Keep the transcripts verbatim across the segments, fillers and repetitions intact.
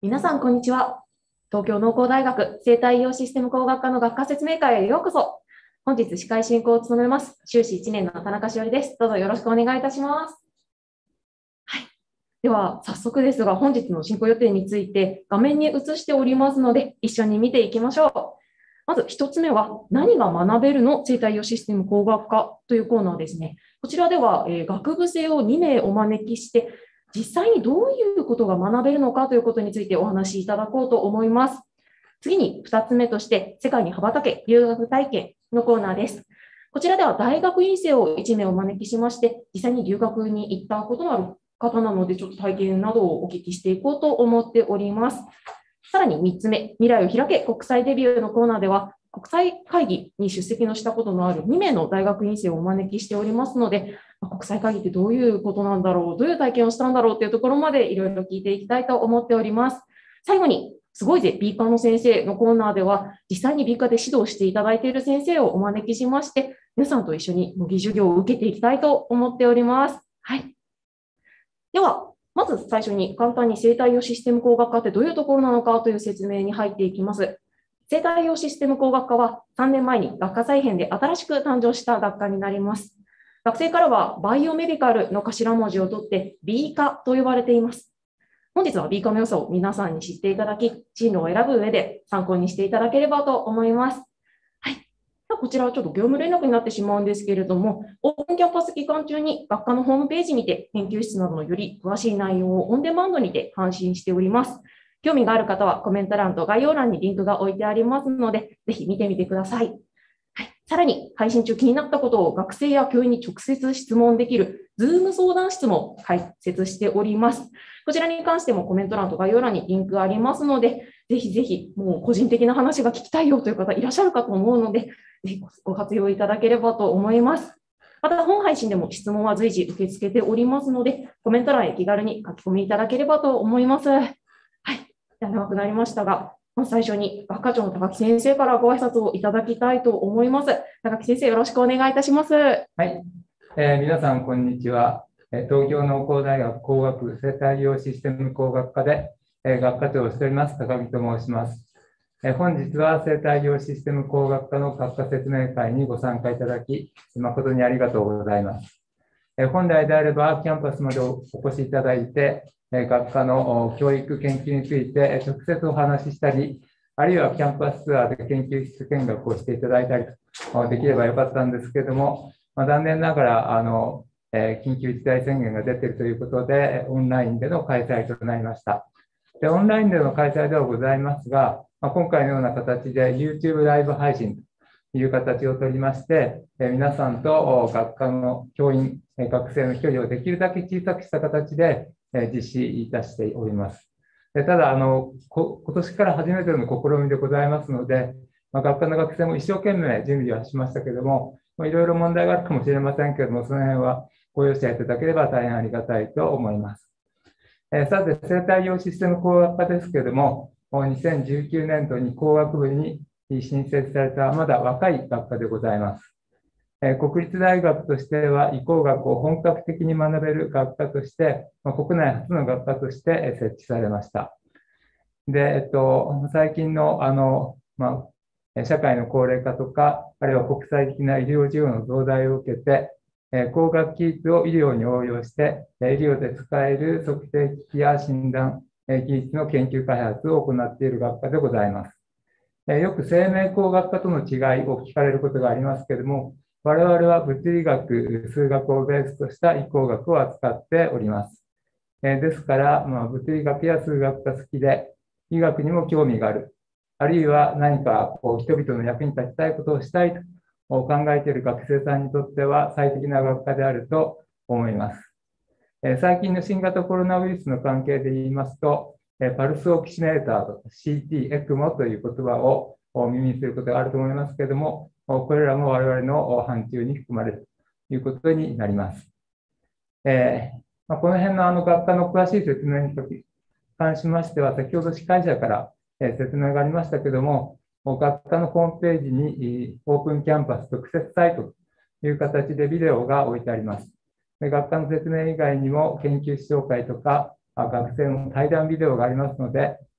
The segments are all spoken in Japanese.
皆さん、こんにちは。東京農工大学生態医療システム工学科の学科説明会へようこそ。本日、司会進行を務めます、修士いちねんの田中しおりです。どうぞよろしくお願いいたします。はい。では、早速ですが、本日の進行予定について画面に映しておりますので、一緒に見ていきましょう。まず一つ目は、何が学べるの生態医療システム工学科というコーナーですね。こちらでは、えー、学部生をにめいお招きして、実際にどういうことが学べるのかということについてお話しいただこうと思います。次にふたつめとして、世界に羽ばたけ留学体験のコーナーです。こちらでは大学院生をいちめいお招きしまして、実際に留学に行ったことのある方なので、ちょっと体験などをお聞きしていこうと思っております。さらにみっつめ、未来を開け国際デビューのコーナーでは、国際会議に出席のしたことのあるにめいの大学院生をお招きしておりますので、国際会議ってどういうことなんだろう、どういう体験をしたんだろうというところまでいろいろ聞いていきたいと思っております。最後に、すごいぜ、ビーカーの先生のコーナーでは、実際にビーカーで指導していただいている先生をお招きしまして、皆さんと一緒に模擬授業を受けていきたいと思っております。はい。では、まず最初に簡単に生態医療システム工学科ってどういうところなのかという説明に入っていきます。生態医療システム工学科はさんねんまえに学科再編で新しく誕生した学科になります。学生からはバイオメディカルの頭文字を取って ビーカー と呼ばれています。本日は ビーカー の良さを皆さんに知っていただき、進路を選ぶ上で参考にしていただければと思います。はい。こちらはちょっと業務連絡になってしまうんですけれども、オープンキャンパス期間中に学科のホームページにて研究室などのより詳しい内容をオンデマンドにて配信しております。興味がある方はコメント欄と概要欄にリンクが置いてありますので、ぜひ見てみてください。はい、さらに、配信中気になったことを学生や教員に直接質問できる Zoom 相談室も開設しております。こちらに関してもコメント欄と概要欄にリンクがありますので、ぜひぜひ、もう個人的な話が聞きたいよという方いらっしゃるかと思うので、ぜひご活用いただければと思います。また、本配信でも質問は随時受け付けておりますので、コメント欄へ気軽に書き込みいただければと思います。はい。長くなりましたが、まず最初に学科長の高木先生からご挨拶をいただきたいと思います。高木先生、よろしくお願いいたします。はい、えー、皆さん、こんにちは。東京農工大学工学部生態医療システム工学科で、えー、学科長をしております高木と申します。えー、本日は生態医療システム工学科の学科説明会にご参加いただき、誠にありがとうございます。えー、本来であれば、キャンパスまでお越しいただいて、学科の教育研究について直接お話ししたり、あるいはキャンパスツアーで研究室見学をしていただいたりできればよかったんですけれども、まあ、残念ながらあの、えー、緊急事態宣言が出ているということで、オンラインでの開催となりました。でオンラインでの開催ではございますが、まあ、今回のような形で YouTube ライブ配信という形をとりまして、えー、皆さんと学科の教員、学生の距離をできるだけ小さくした形で実施いたしております。ただあの、今年から初めての試みでございますので、まあ、学科の学生も一生懸命準備はしましたけれども、まあ、いろいろ問題があるかもしれませんけれども、その辺はご容赦いただければ大変ありがたいと思います。えー、さて、生態医療システム工学科ですけれども、にせんじゅうきゅうねん度に工学部に新設されたまだ若い学科でございます。国立大学としては、医工学を本格的に学べる学科として、国内初の学科として設置されました。で、えっと、最近の、あの、まあ、社会の高齢化とか、あるいは国際的な医療需要の増大を受けて、工学技術を医療に応用して、医療で使える測定機器や診断技術の研究開発を行っている学科でございます。よく生命工学科との違いを聞かれることがありますけれども、我々は物理学、数学をベースとした医工学を扱っております。ですから、まあ、物理学や数学が好きで、医学にも興味がある、あるいは何かこう人々の役に立ちたいことをしたいと考えている学生さんにとっては最適な学科であると思います。最近の新型コロナウイルスの関係で言いますと、パルスオキシメーターと シーティー、エクモ という言葉を耳にすることがあると思いますけれども、これらも我々の範疇に含まれるということになります。えーまあ、この辺のあの学科の詳しい説明に関しましては、先ほど司会者から説明がありましたけれども、学科のホームページにオープンキャンパス特設サイトという形でビデオが置いてあります。で学科の説明以外にも研究室紹介とか学生の対談ビデオがありますので、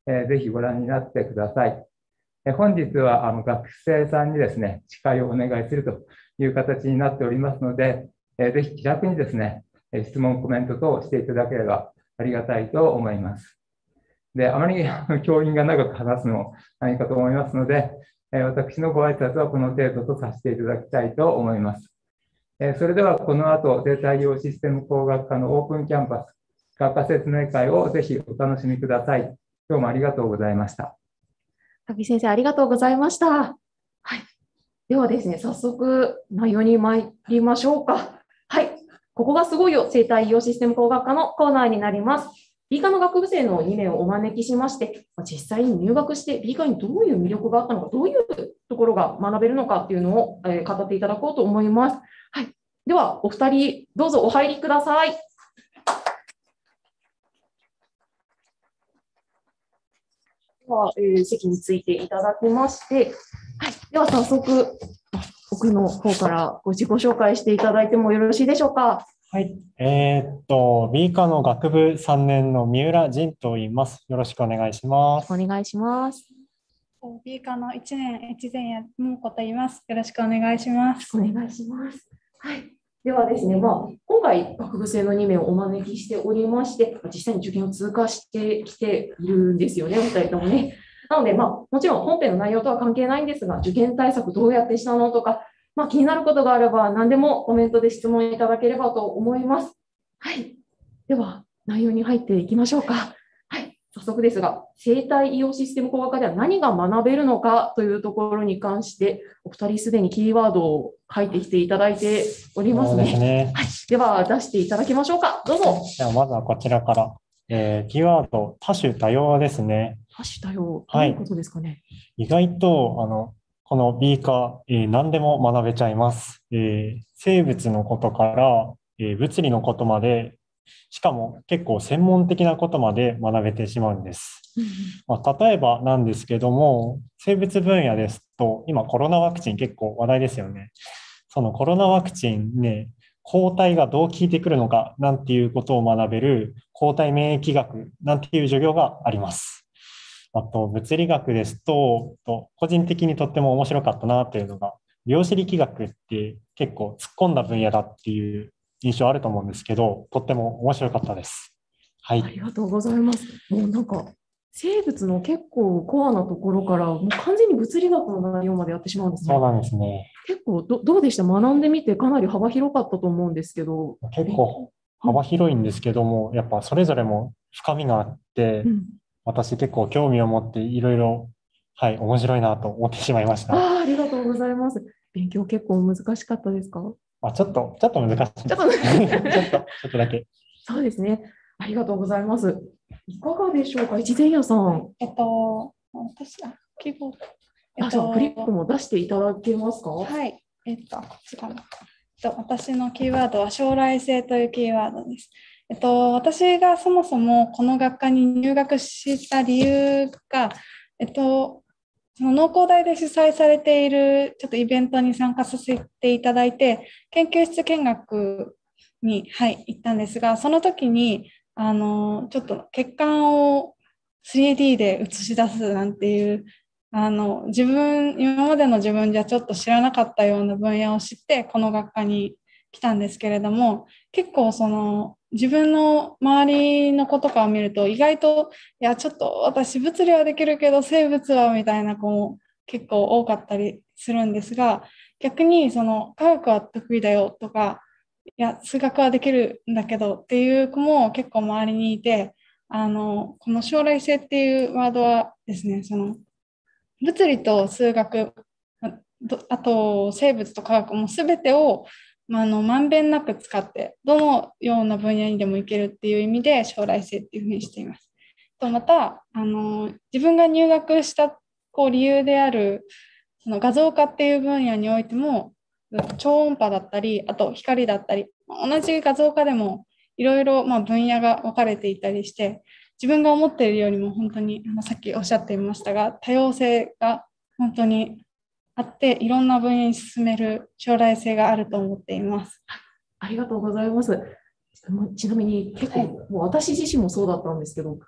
えーぜひご覧になってください。えー本日はあの学生さんにですね、司会をお願いするという形になっておりますので、えーぜひ気楽にですね、えー質問、コメント等をしていただければありがたいと思います。で、あまりあの教員が長く話すのも何かと思いますので、えー私のご挨拶はこの程度とさせていただきたいと思います。えーそれではこの後、生態用システム工学科のオープンキャンパス学科説明会をぜひお楽しみください。どうもありがとうございました。 高木先生、ありがとうございました。はい。ではですね、早速内容に参りましょうか。はい。ここがすごいよ、生態医療システム工学科のコーナーになります。理科の学部生のに名をお招きしまして、実際に入学して理科にどういう魅力があったのか、どういうところが学べるのかっていうのをえー語っていただこうと思います。はい。では、お二人、どうぞお入りください。では、えー席についていただきまして、はい。では、早速、奥の方からご自己紹介していただいてもよろしいでしょうか。 はい、えーっと、B 科の学部さんねんの三浦仁と言います。よろしくお願いします。 お願いします。 B 科のいちねん越前谷桃子と言います。よろしくお願いします。 お願いします。はい。ではですね、まあ、今回、学部生のに名をお招きしておりまして、実際に受験を通過してきているんですよね、お二人ともね。なので、まあ、もちろん本編の内容とは関係ないんですが、受験対策どうやってしたのとか、まあ、気になることがあれば、何でもコメントで質問いただければと思います。はい。では、内容に入っていきましょうか。はい。早速ですが、生態医療システム工学科では何が学べるのかというところに関して、お二人すでにキーワードを書いてきていただいておりますね。 そうですね。 はい。では、出していただきましょうか。どうぞ。 ではまずはこちらから、えーキーワード、多種多様ですね。 多種多様、どはいういうことですかね。 意外と、あの、この B 科、えー何でも学べちゃいます。えー生物のことから、えー物理のことまで、しかも結構専門的なことまで学べてしまうんです。まあ、例えばなんですけども、生物分野ですと、今コロナワクチン結構話題ですよね。そのコロナワクチンね、抗体がどう効いてくるのかなんていうことを学べる抗体免疫学なんていう授業があります。あと、物理学ですと、と個人的にとっても面白かったなというのが、量子力学って結構突っ込んだ分野だっていう印象あると思うんですけど、とっても面白かったです。はあい。 りがとうございます。もうなんか、生物の結構コアなところから、もう完全に物理学の内容までやってしまうんですね。 そうなんですね。 結構ど、どうでした？学んでみてかなり幅広かったと思うんですけど。 結構幅広いんですけども、やっぱそれぞれも深みがあってう、ん、 私結構興味を持っていろいろ、はい、面白いなと思ってしまいました。 ああ、ありがとうございます。勉強結構難しかったですか？ あ、ちょっと、ちょっと難しいです。 ちょっとちょっと、ちょっとだけ。 そうですね。ありがとうございます。いかがでしょうか、一前屋さん。 えっと、私、あ、キーボード。えあ、 っそう、フリップと、 も出していただけますか？ はい。えっと、こちらの。えっと、私のキーワードは将来性というキーワードです。えっと、私がそもそもこの学科に入学した理由が、えっと、その農工大で主催されているちょっとイベントに参加させていただいて、研究室見学に、はい、行ったんですが、その時に、あの、ちょっと血管を スリーディー で映し出すなんていう、あの、自分、今までの自分じゃちょっと知らなかったような分野を知って、この学科に来たんですけれども、結構その、自分の周りの子とかを見ると、意外と、いや、ちょっと私物理はできるけど、生物はみたいな子も結構多かったりするんですが、逆にその、科学は得意だよとか、いや、数学はできるんだけどっていう子も結構周りにいて、あの、この将来性っていうワードはですね、その、物理と数学、ああと生物と科学も全てを、まあ、あのまんべんなく使って、どのような分野にでもいけるっていう意味で将来性っていうふうにしています。とまた、あの、自分が入学したこう理由である、その画像化っていう分野においても、超音波だったり、あと光だったり、同じ画像化でもいろいろまあ分野が分かれていたりして、自分が思っているよりも本当に、あのさっきおっしゃっていましたが、多様性が本当にあって、いろんな分野に進める将来性があると思っています。 ありがとうございます。ちなみに結構、もう私自身もそうだったんですけど、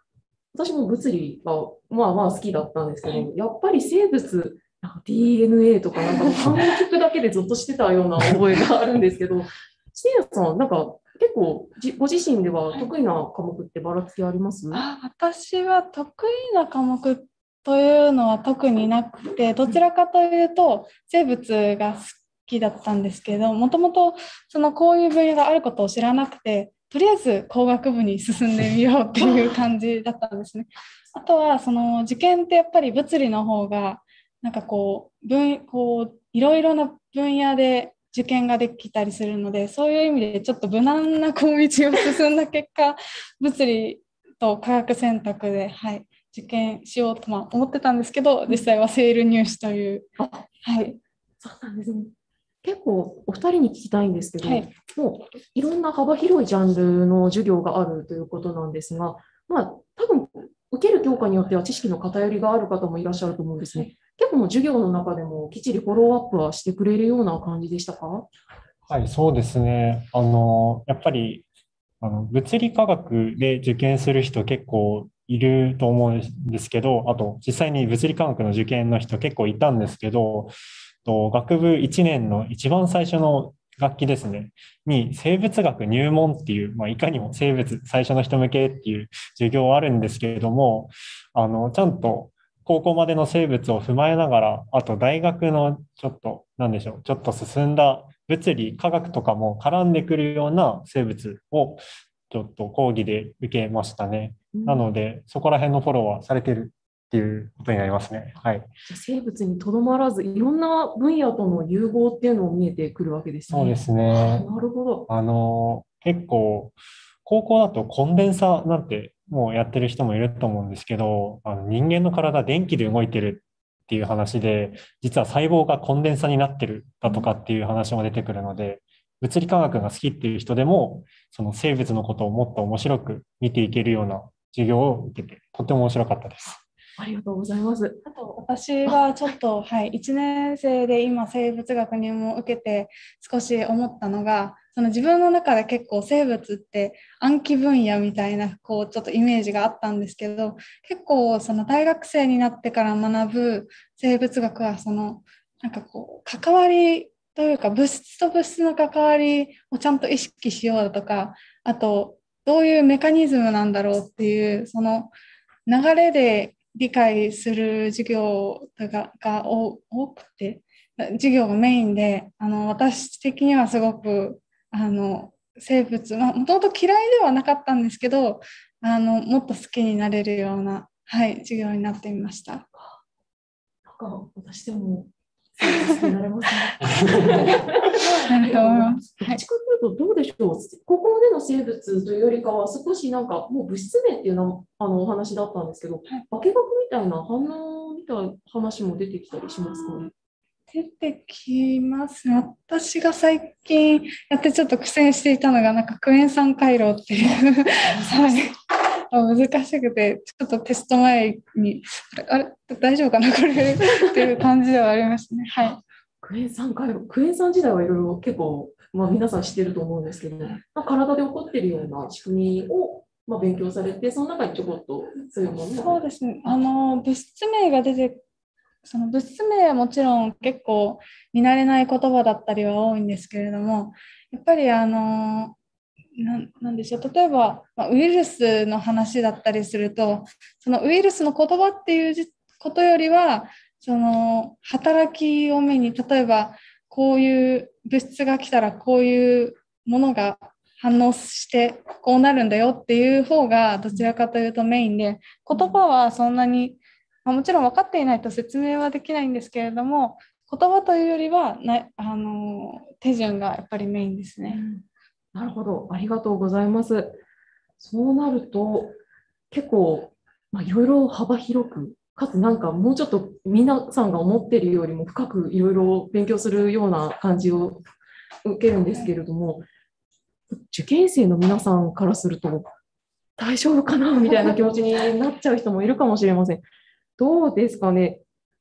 私も物理がまあまあ好きだったんですけど、やっぱり生物、なんか ディーエヌエー とかなんかもう単語聞くだけでゾッとしてたような覚えがあるんですけど、シエナさん、なんか結構じご自身では得意な科目ってばらつきあります？ あ、私は得意な科目というのは特になくて、どちらかというと生物が好きだったんですけど、もともとそのこういう分野があることを知らなくて、とりあえず工学部に進んでみようっていう感じだったんですね。あとはその受験ってやっぱり物理の方がなんかこう分こういろいろな分野で受験ができたりするので、そういう意味でちょっと無難な小道を進んだ結果、物理と科学選択で、はい、受験しようと、まあ、思ってたんですけど、実際はセール入試という。はい、 そうなんですね。結構お二人に聞きたいんですけど、 はい、 もういろんな幅広いジャンルの授業があるということなんですが、まあ多分受ける教科によっては知識の偏りがある方もいらっしゃると思うんですね。結構もう授業の中でもきっちりフォローアップはしてくれるような感じでしたか？ はい、そうですね。あの、やっぱり、あの、物理科学で受験する人結構いると思うんですけど、あと、実際に物理科学の受験の人結構いたんですけど、と学部いちねんの一番最初の学期ですね、に生物学入門っていう、まあ、いかにも生物最初の人向けっていう授業あるんですけれども、あの、ちゃんと高校までの生物を踏まえながら、あと大学のちょっと、なんでしょう、ちょっと進んだ物理、科学とかも絡んでくるような生物をちょっと講義で受けましたね。なので、そこら辺のフォローはされてるっていうことになりますね。はい。 じゃあ生物にとどまらず、いろんな分野との融合っていうのも見えてくるわけですね。 そうですね。 なるほど。 あの、結構、高校だとコンデンサなんてもうやってる人もいると思うんですけど、あの人間の体電気で動いてるっていう話で、実は細胞がコンデンサになってるだとかっていう話も出てくるので、物理科学が好きっていう人でも、その生物のことをもっと面白く見ていけるような授業を受けて、とても面白かったです。 ありがとうございます。 あと私はちょっと、はい、いちねん生で今生物学入門を受けて少し思ったのが、その自分の中で結構生物って暗記分野みたいなこうちょっとイメージがあったんですけど、結構その大学生になってから学ぶ生物学はそのなんかこう関わりというか物質と物質の関わりをちゃんと意識しようだとか、あとどういうメカニズムなんだろうっていうその流れで理解する授業が、が多くて、授業がメインで、あの私的にはすごくあの生物、まあ、もともと嫌いではなかったんですけど、あのもっと好きになれるような、はい、授業になってみました。 なんか私でも好きになれますね。 なると思います。 どっちかというとどうでしょう。ここでの生物というよりかは少しなんかもう物質名っていうのあのお話だったんですけど、はい、化学みたいな反応みたいな話も出てきたりしますかね。 出てきますね。私が最近やってちょっと苦戦していたのがなんかクエン酸回路っていうはい難しくて、ちょっとテスト前にあれ大丈夫かなこれっていう感じではありますね。はい。 クエン酸回路、クエン酸自体はいろいろ結構、まあ、皆さん知ってると思うんですけど、まあ、体で起こっているような仕組みを、まあ、勉強されて、その中にちょこっとそういうものそうですね。あの物質名が出てその物質名はもちろん結構見慣れない言葉だったりは多いんですけれども、やっぱりあのな, なんでしょう例えば、まあ、ウイルスの話だったりすると、そのウイルスの言葉っていうことよりはその働きを目に、例えばこういう物質が来たらこういうものが反応してこうなるんだよっていう方がどちらかというとメインで、言葉はそんなに、まあ、もちろん分かっていないと説明はできないんですけれども、言葉というよりはなあの手順がやっぱりメインですね。 なるほど、ありがとうございます。そうなると、結構、まあ、いろいろ幅広く、かつなんかもうちょっと皆さんが思っているよりも深くいろいろ勉強するような感じを受けるんですけれども、受験生の皆さんからすると、大丈夫かなみたいな気持ちになっちゃう人もいるかもしれません。どうですかね。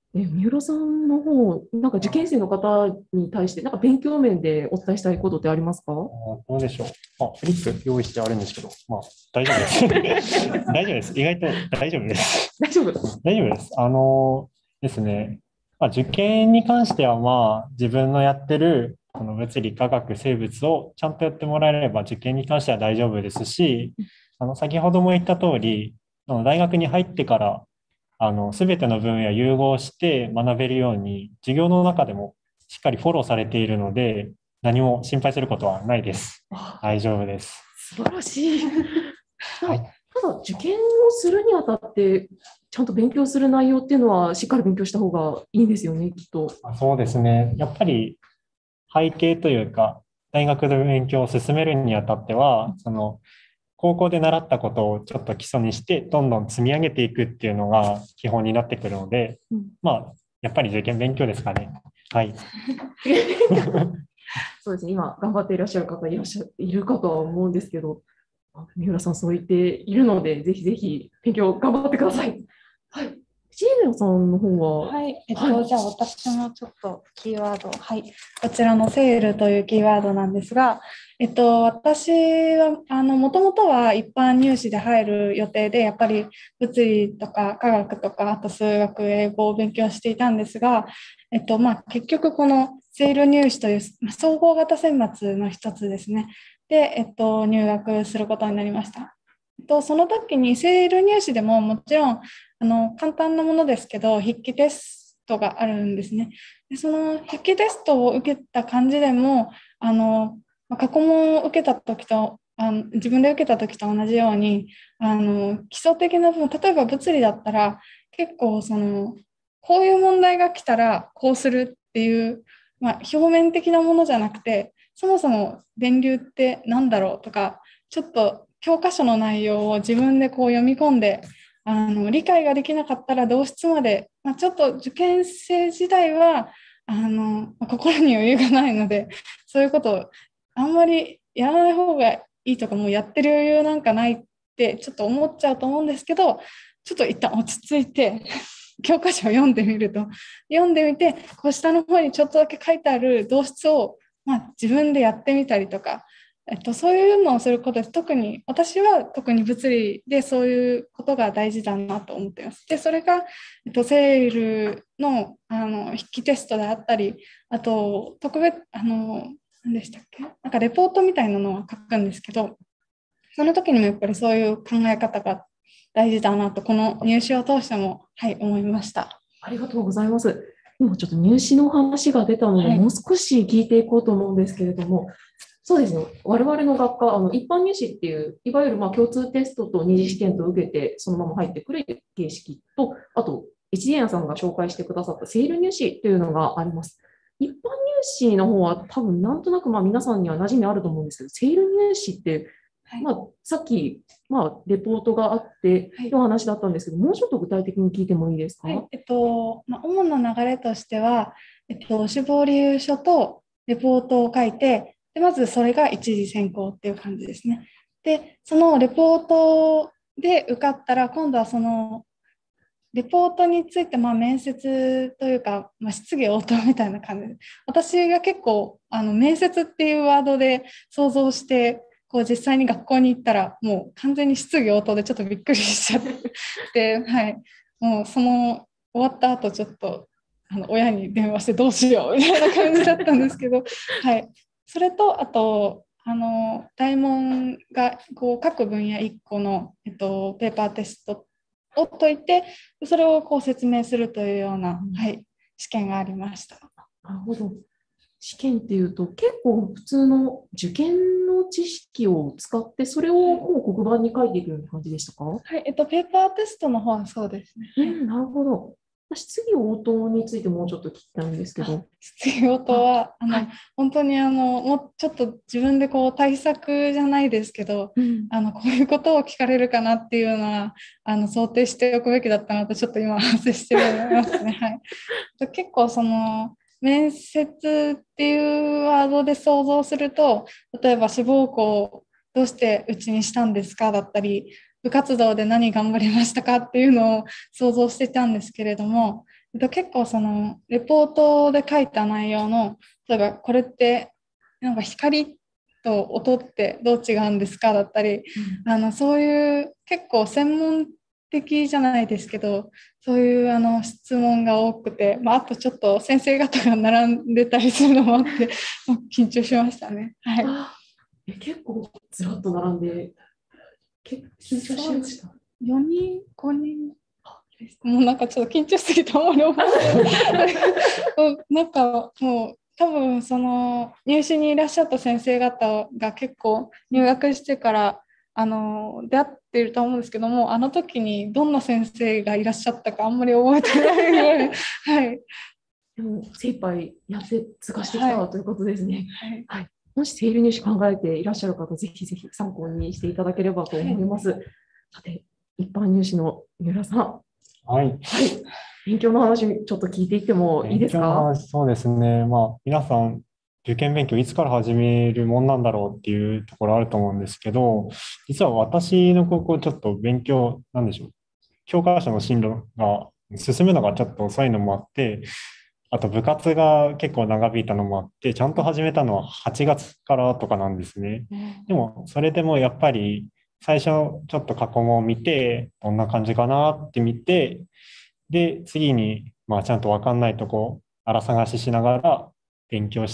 え、三浦さんの方、なんか受験生の方に対して、なんか勉強面でお伝えしたいことってありますか？ あーどうでしょう。まあ、フリップ用意してあるんですけど、まあ、大丈夫です。大丈夫です。意外と大丈夫です。 大丈夫。 大丈夫です。あのですね、まあ、受験に関しては、まあ、自分のやってるこの物理、化学、生物をちゃんとやってもらえれば、受験に関しては大丈夫ですし、あの先ほども言った通り、あの大学に入ってから、あの全ての分野融合して学べるように、授業の中でもしっかりフォローされているので、何も心配することはないです。 あ、 大丈夫です。 素晴らしい。ただ、 はい。 ただ受験をするにあたって、ちゃんと勉強する内容っていうのは、しっかり勉強した方がいいんですよね、きっと。 あそうですね。やっぱり背景というか、大学で勉強を進めるにあたっては、その高校で習ったことをちょっと基礎にして、どんどん積み上げていくっていうのが基本になってくるので、 うん、 まあ、やっぱり受験勉強ですかね。はい。 そうですね、今、頑張っていらっしゃる方いらっしゃいるかとは思うんですけど、三浦さん、そう言っているので、ぜひぜひ勉強頑張ってください。はい。シーネさんの方は、 はい、えっと、 はい、 じゃあ私もちょっとキーワード、はい、こちらのセールというキーワードなんですが、えっと、私は、あの、もともとは一般入試で入る予定で、やっぱり物理とか科学とか、あと数学、英語を勉強していたんですが、えっと、まあ、結局このセール入試という総合型選抜の一つですね。で、えっと、入学することになりました。えっと、その時にセール入試でももちろんあの簡単なものですけど、筆記テストがあるんですね。でその筆記テストを受けた感じでも、あの過去問を受けた時とあの自分で受けた時と同じように、あの基礎的な部分、例えば物理だったら結構そのこういう問題が来たらこうするっていう、まあ、表面的なものじゃなくて、そもそも電流って何だろうとか、ちょっと教科書の内容を自分でこう読み込んで、あの理解ができなかったら同室まで、まあ、ちょっと受験生時代はあの心に余裕がないので、そういうことをあんまりやらない方がいいとか、もうやってる余裕なんかないってちょっと思っちゃうと思うんですけど、ちょっと一旦落ち着いて教科書を読んでみると、読んでみて、こう下の方にちょっとだけ書いてある動詞を、まあ、自分でやってみたりとか、えっと、そういうのをすることで、特に私は特に物理でそういうことが大事だなと思っています。で、それが、えっと、セールの、あの筆記テストであったり、あと特別あの何でしたっけ、なんかレポートみたいなのは書くんですけど、その時にもやっぱりそういう考え方が大事だなと、この入試を通しても、はい、思いました。 ありがとうございます。今ちょっと入試の話が出たので、はい、もう少し聞いていこうと思うんですけれども、そうですね、我々の学科、あの一般入試っていう、いわゆるまあ共通テストと二次試験と受けて、そのまま入ってくる形式と、あと、一元さんが紹介してくださったセール入試というのがあります。一般入試の方は多分なんとなくまあ皆さんには馴染みあると思うんですけど、セール入試って、はい、まあ、さっき、まあ、レポートがあっての話だったんですけど、はい、もうちょっと具体的に聞いてもいいですか？ はい、えっとまあ、主な流れとしては、えっと、志望理由書とレポートを書いて、でまずそれが一次選考っていう感じですね。で、そのレポートで受かったら、今度はそのレポートについてまあ面接というか、まあ、質疑応答みたいな感じで、私が結構あの面接っていうワードで想像して、こう実際に学校に行ったらもう完全に質疑応答でちょっとびっくりしちゃってはい、もうその終わった後ちょっとあの親に電話してどうしようみたいな感じだったんですけど、はい、それとあとあの大問がこう各分野いっこの、えっと、ペーパーテストを解いて、それをこう説明するというような、はい、試験がありました。 なるほど。試験っていうと結構普通の受験の知識を使ってそれをもう黒板に書いていくような感じでしたか？ はい、えっと、ペーパーテストの方はそうですね。 うん、なるほど。質疑応答についてもうちょっと聞きたいんですけど。 質疑応答はあの、はい、本当にあのもうちょっと自分でこう対策じゃないですけど、うん、あのこういうことを聞かれるかなっていうのはあの想定しておくべきだったなとちょっと今反省してますね。はい、結構その面接っていうワードで想像すると、例えば志望校どうしてうちにしたんですかだったり、部活動で何頑張りましたかっていうのを想像してたんですけれども、 えっと、結構そのレポートで書いた内容の、例えばこれってなんか光と音ってどう違うんですかだったり、うん、あのそういう結構専門的じゃないですけど、そういうあの質問が多くて、まあ、あとちょっと先生方が並んでたりするのもあって緊張しましたね。はい、 え結構ずらっと並んで結構緊張しました。 よにんごにんもうなんかちょっと緊張しすぎてあんまり覚えてないなんかもう多分その入試にいらっしゃった先生方が結構入学してからあの出会っていると思うんですけども、あの時にどんな先生がいらっしゃったかあんまり覚えてないぐらい、はい、 でも精一杯やって通過してきた、はい、ということですね。 はいはい、もしセール入試考えていらっしゃる方、ぜひぜひ参考にしていただければと思います。はい、さて、一般入試の三浦さん。 はい。 はい、勉強の話、ちょっと聞いていってもいいですか？ 勉強の話、そうですね。まあ、皆さん、受験勉強いつから始めるもんなんだろうっていうところあると思うんですけど、実は私の高校ちょっと勉強、なんでしょう。教科書の進路が進むのがちょっと遅いのもあって、あと部活が結構長引いたのもあって、ちゃんと始めたのははちがつからとかなんですね。でも、それでもやっぱり最初ちょっと過去問を見て、どんな感じかなって見て、で、次に、まあ、ちゃんと分かんないとこ、荒探ししながら勉強して、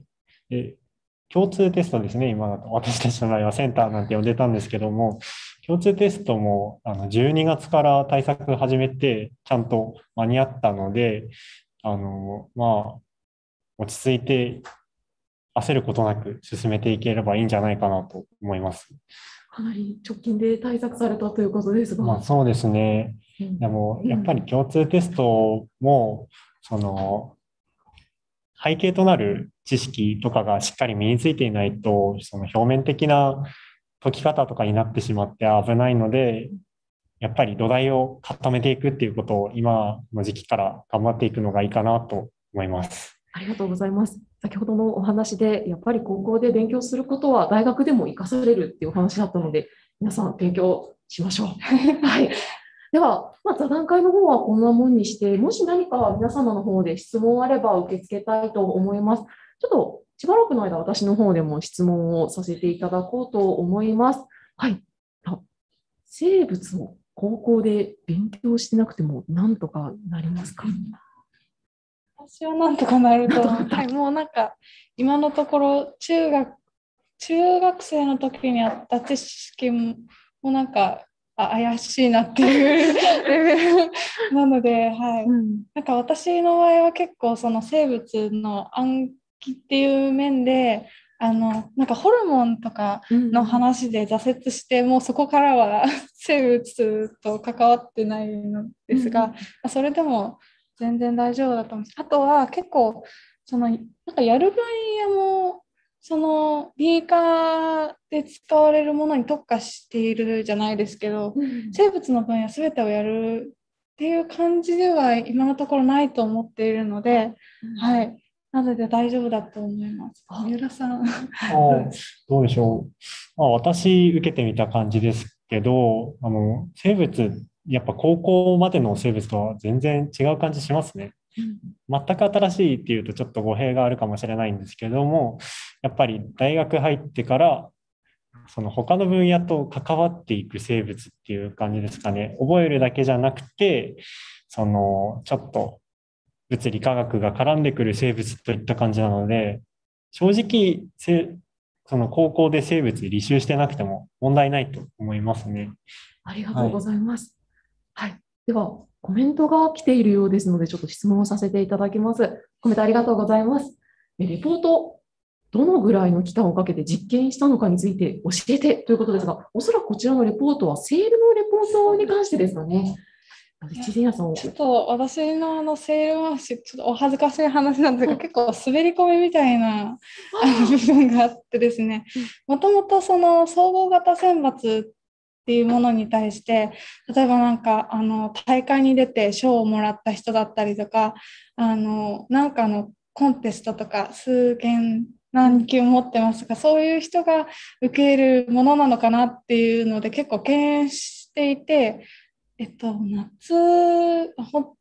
で、共通テストですね、今だと。私たちの場合はセンターなんて呼んでたんですけども、共通テストもあのじゅうにがつから対策始めて、ちゃんと間に合ったので、あの、まあ、落ち着いて焦ることなく進めていければいいんじゃないかなと思います。 かなり直近で対策されたということですが。 まあ、そうですね。でも、やっぱり共通テストも、その、背景となる知識とかがしっかり身についていないと、その表面的な解き方とかになってしまって危ないので、やっぱり土台を固めていくっていうことを今の時期から頑張っていくのがいいかなと思います。 ありがとうございます。先ほどのお話で、やっぱり高校で勉強することは大学でも活かされるっていうお話だったので、皆さん勉強しましょう。はい。では、まあ、座談会の方はこんなもんにして、もし何か皆様の方で質問あれば受け付けたいと思います。ちょっとしばらくの間、私の方でも質問をさせていただこうと思います。はい。生物を高校で勉強してなくてもなんとかなりますか？ 私はなんとかなると思う。はい、もうなんか今のところ中学中学生の時にあった知識もなんかあ怪しいなっていうレベルなので、はい、うん、なんか私の場合は結構その生物の暗記っていう面であのなんかホルモンとかの話で挫折して、うん、もうそこからは生物と関わってないのですが、うん、それでも全然大丈夫だと思います。あとは結構そのなんかやる分野もそのビーカーで使われるものに特化しているじゃないですけど、うん、生物の分野全てをやるっていう感じでは今のところないと思っているので、うん、はい、なので大丈夫だと思います。三浦さん。 どうでしょう。まあ、私受けてみた感じですけど、あの生物やっぱ高校までの生物とは全然違う感じしますね。全く新しいっていうとちょっと語弊があるかもしれないんですけども、やっぱり大学入ってからその他の分野と関わっていく生物っていう感じですかね。覚えるだけじゃなくて、そのちょっと物理科学が絡んでくる生物といった感じなので、正直その高校で生物履修してなくても問題ないと思いますね。 ありがとうございます。はい、はい、ではコメントが来ているようですので、ちょっと質問をさせていただきます。コメントありがとうございます。レポート、どのぐらいの期間をかけて実験したのかについて教えてということですが、おそらくこちらのレポートはセールのレポートに関してですかね。 ちょっと私のあのセール話、ちょっとお恥ずかしい話なんですが、結構滑り込みみたいなあの部分があってですね、もともとその総合型選抜っていうものに対して、例えばなんかあの大会に出て賞をもらった人だったりとか、あのなんかのコンテストとか数件何級持ってますが、そういう人が受けるものなのかなっていうので結構敬遠していて、えっと、夏、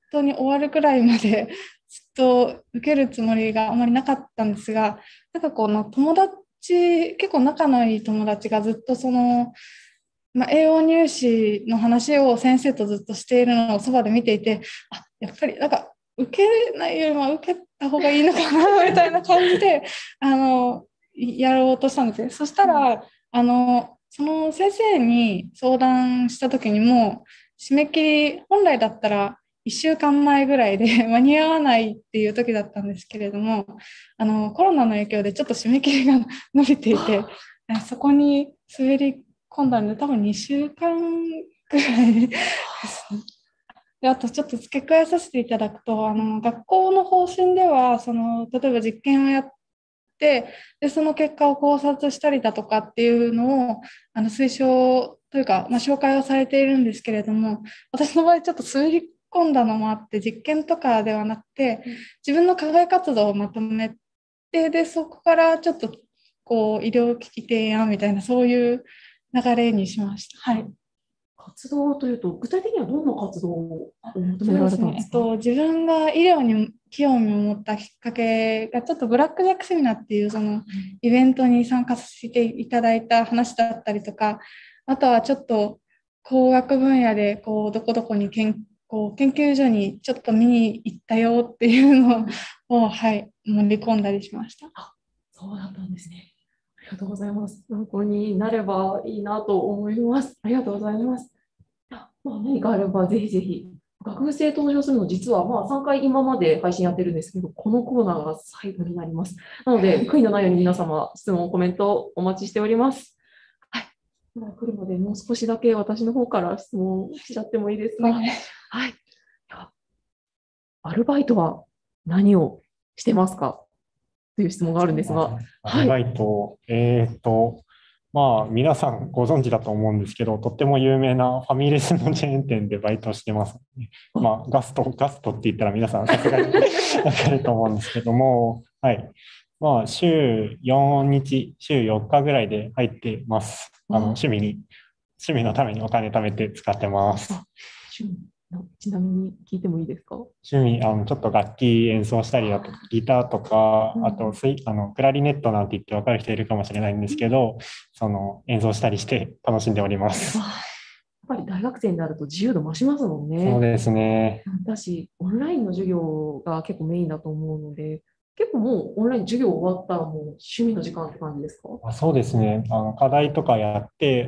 当に終わるくらいまでずっと受けるつもりがあまりなかったんですが、なんかこの友達、結構仲のいい友達がずっとその、まあ、栄養入試の話を先生とずっとしているのをそばで見ていて、あ、やっぱりなんか受けないよりも受けた方がいいのかなみたいな感じであのやろうとしたんですね。そしたらあのその先生に相談した時にも締め切り本来だったらいっしゅうかんまえぐらいで間に合わないっていう時だったんですけれども、あのコロナの影響でちょっと締め切りが伸びていて、そこに滑り込んだので多分にしゅうかんぐらいですね。であとちょっと付け加えさせていただくと、あの学校の方針ではその例えば実験をやってでその結果を考察したりだとかっていうのをあの推奨というか、まあ、紹介をされているんですけれども、私の場合ちょっと滑り込んだのもあって実験とかではなくて自分の課外活動をまとめてでそこからちょっとこう医療機器提案みたいなそういう流れにしました。はい。 活動というと、具体的にはどんな活動を求められたんですか？そうですね。えっと、 自分が医療に興味を持ったきっかけが、ちょっとブラックジャックセミナーっていうそのイベントに参加させていただいた話だったりとか、あとはちょっと工学分野でこうどこどこに研こう研究所にちょっと見に行ったよっていうのを、はい、盛り込んだりしました。 あ、そうだったんですね。ありがとうございます。参考になればいいなと思います。ありがとうございます。あ、まあ、何かあればぜひぜひ。学部生登場するの実はまあさんかい今まで配信やってるんですけど、このコーナーが最後になります。なので、悔いのないように皆様、質問、コメントお待ちしております。はい。まあ、来るので、もう少しだけ私の方から質問しちゃってもいいですか？はい。はい。アルバイトは何をしてますかという質問があるんですが。 アルバイト、はい、えーっと、まあ、皆さんご存知だと思うんですけど、とっても有名なファミレスのチェーン店でバイトしてます、ね。まあ、ガスト、ガストって言ったら皆さんさすがにわかると思うんですけども、はい。まあ、週よっか、週よっかぐらいで入ってます。あの、趣味に、趣味のためにお金貯めて使ってます。 ちなみに聞いてもいいですか？ 趣味、あのちょっと楽器演奏したりだとか、ギターとか、あとスイあのクラリネットなんて言って分かる人いるかもしれないんですけど、その演奏したりして楽しんでおります。 やっぱり大学生になると自由度増しますもんね。 そうですね。 だし、オンラインの授業が結構メインだと思うので、結構もうオンライン授業終わったらもう趣味の時間って感じですか？ あ、そうですね。あの課題とかやって、